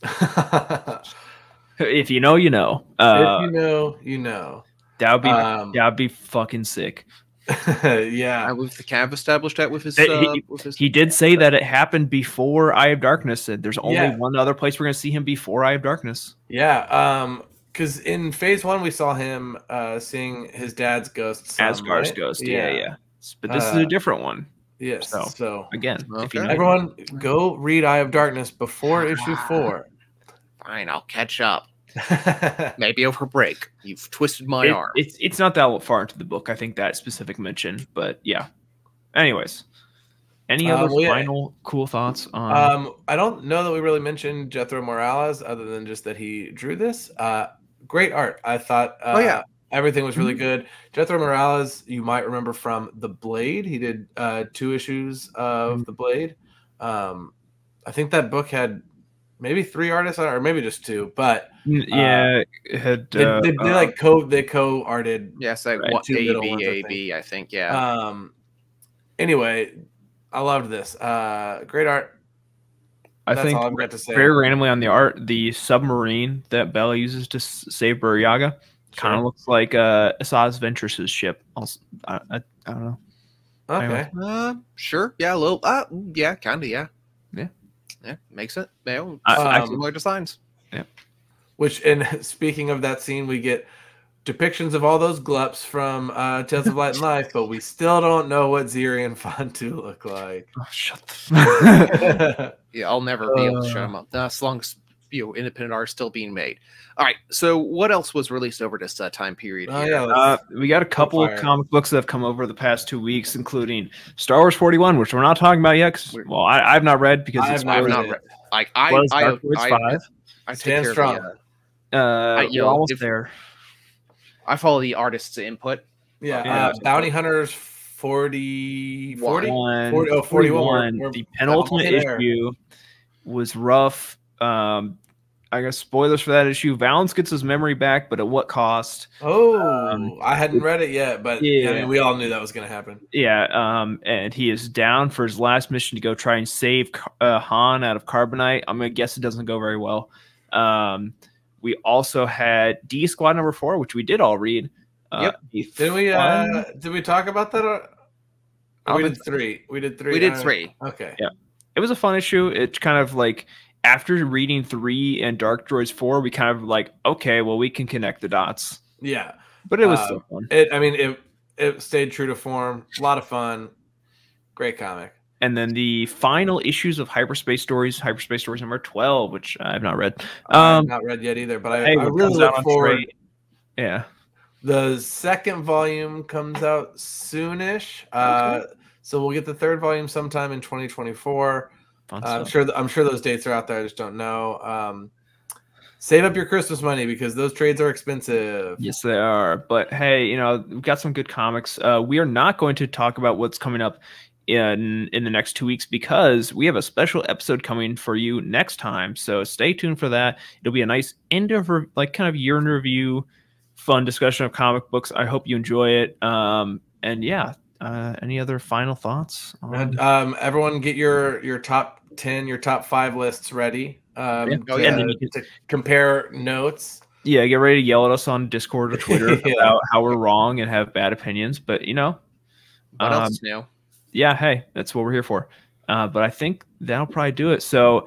If you know, you know. If you know, you know. That'd be fucking sick. Yeah. We've kind of established that with his. He did say that it happened before Eye of Darkness, and there's only one other place we're gonna see him before Eye of Darkness. Yeah. Because in phase 1 we saw him seeing his dad's ghost. Asgard's ghost. Yeah. But this is a different one. Yes. So again, everyone go read Eye of Darkness before issue 4. Fine, I'll catch up. Maybe over break. You've twisted my arm. It's not that far into the book. I think that specific mention, but yeah. Anyways, any other final cool thoughts on? I don't know that we really mentioned Jethro Morales, other than just that he drew this. Great art. I thought. Everything was really good. Jethro Morales, you might remember from The Blade. He did 2 issues of The Blade. I think that book had maybe 3 artists on it, or maybe just 2. But it had they co-arted. Yes, like what AB, I think. Yeah. Anyway, I loved this. Great art. That's think all I've got to say. Very randomly on the art, the submarine that Bella uses to save Buryaga kind of looks like Asajj Ventress's ship. I don't know. Okay. Anyway. Sure. Yeah. A little. Yeah. Kind of. Yeah. Yeah. Makes it. Similar designs. Yeah. Which, and speaking of that scene, we get depictions of all those glups from Tales of Light and Life, but we still don't know what Ziri and Fontu look like. Oh, shut the Yeah, I'll never be able to show them up. As long as independent art is still being made. All right, so what else was released over this time period here? We got a couple of comic books that have come over the past 2 weeks, including Star Wars 41, which we're not talking about yet. I've not read because I've not read. Like I stand strong. You're almost there. I follow the artist's input. Yeah, Bounty Hunters 41. The penultimate issue was rough. I guess spoilers for that issue. Valance gets his memory back, but at what cost? I hadn't read it yet, but I mean, we all knew that was going to happen. Yeah, and he is down for his last mission to go try and save Han out of Carbonite. I'm going to guess it doesn't go very well. We also had D Squad number 4, which we did all read. Yep. Did we talk about that? We did 3. We did 3. We did 3. Okay. Yeah. It was a fun issue. It's kind of like after reading 3 and Dark Droids 4, we kind of like, okay, well, we can connect the dots. Yeah. But it was still fun. It stayed true to form. A lot of fun. Great comic. And then the final issues of Hyperspace Stories number 12, which I've not read. I've not read yet either, but I really look forward. Yeah. The second volume comes out soonish. Okay. So we'll get the 3rd volume sometime in 2024. I'm sure those dates are out there. I just don't know. Save up your Christmas money because those trades are expensive. Yes, they are. But hey, we've got some good comics. We are not going to talk about what's coming up in the next 2 weeks because we have a special episode coming for you next time. So stay tuned for that. It'll be a nice end of kind of year in review, fun discussion of comic books. I hope you enjoy it. And yeah. Any other final thoughts? Everyone get your top 10, your top 5 lists ready to compare notes. Yeah, get ready to yell at us on Discord or Twitter about how we're wrong and have bad opinions. But, what else is new? Yeah, hey, that's what we're here for. But I think that'll probably do it. So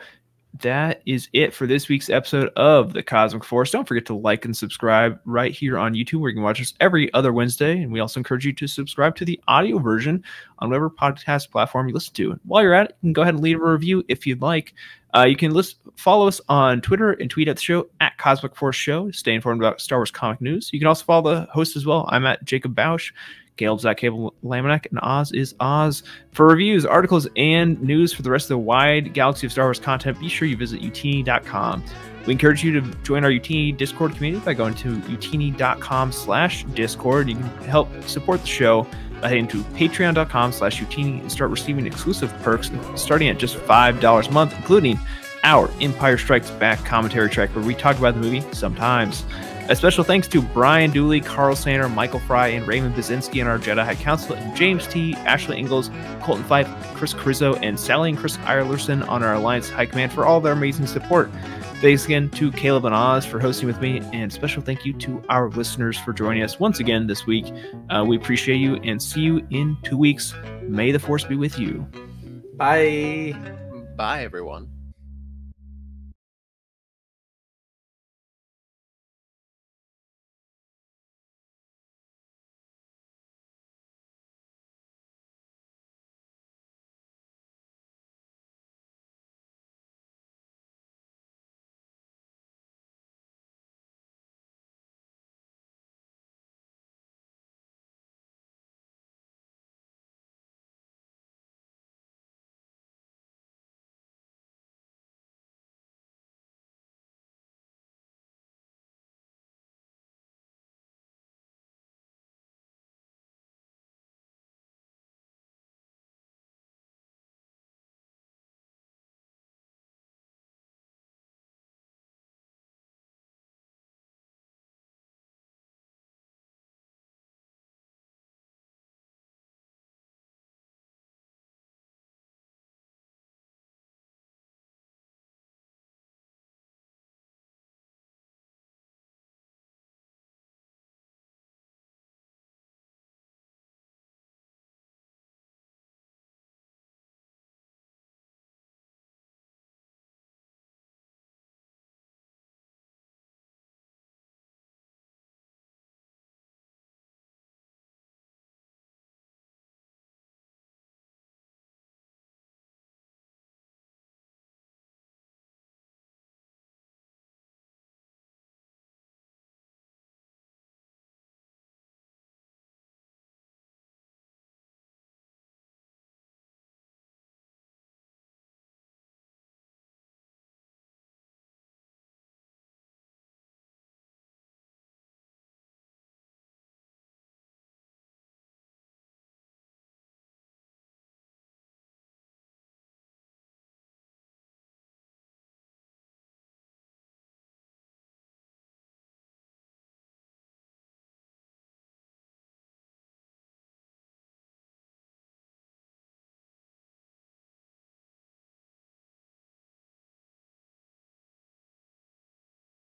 that is it for this week's episode of the Cosmic Force. Don't forget to like and subscribe right here on YouTube, where you can watch us every other Wednesday. And we also encourage you to subscribe to the audio version on whatever podcast platform you listen to. And while you're at it, you can go ahead and leave a review if you'd like. You can follow us on Twitter and tweet at the show at Cosmic Force Show to stay informed about Star Wars comic news. You can also follow the host as well. I'm at Jacob Bausch. Caleb's at Caleb Lamanek, and Oz is Oz. For reviews, articles, and news for the rest of the wide galaxy of Star Wars content, be sure you visit utini.com. We encourage you to join our Utini Discord community by going to utini.com/Discord. You can help support the show by heading to patreon.com/Utini and start receiving exclusive perks starting at just $5 a month, including our Empire Strikes Back commentary track where we talk about the movie sometimes. A special thanks to Brian Dooley, Carl Sander, Michael Fry, and Raymond Basinski and our Jedi High Council, and James T., Ashley Ingalls, Colton Fife, Chris Carrizo, and Sally and Chris Eyerlerson on our Alliance High Command for all their amazing support. Thanks again to Caleb and Oz for hosting with me, and special thank you to our listeners for joining us once again this week. We appreciate you, and see you in 2 weeks. May the Force be with you. Bye. Bye, everyone.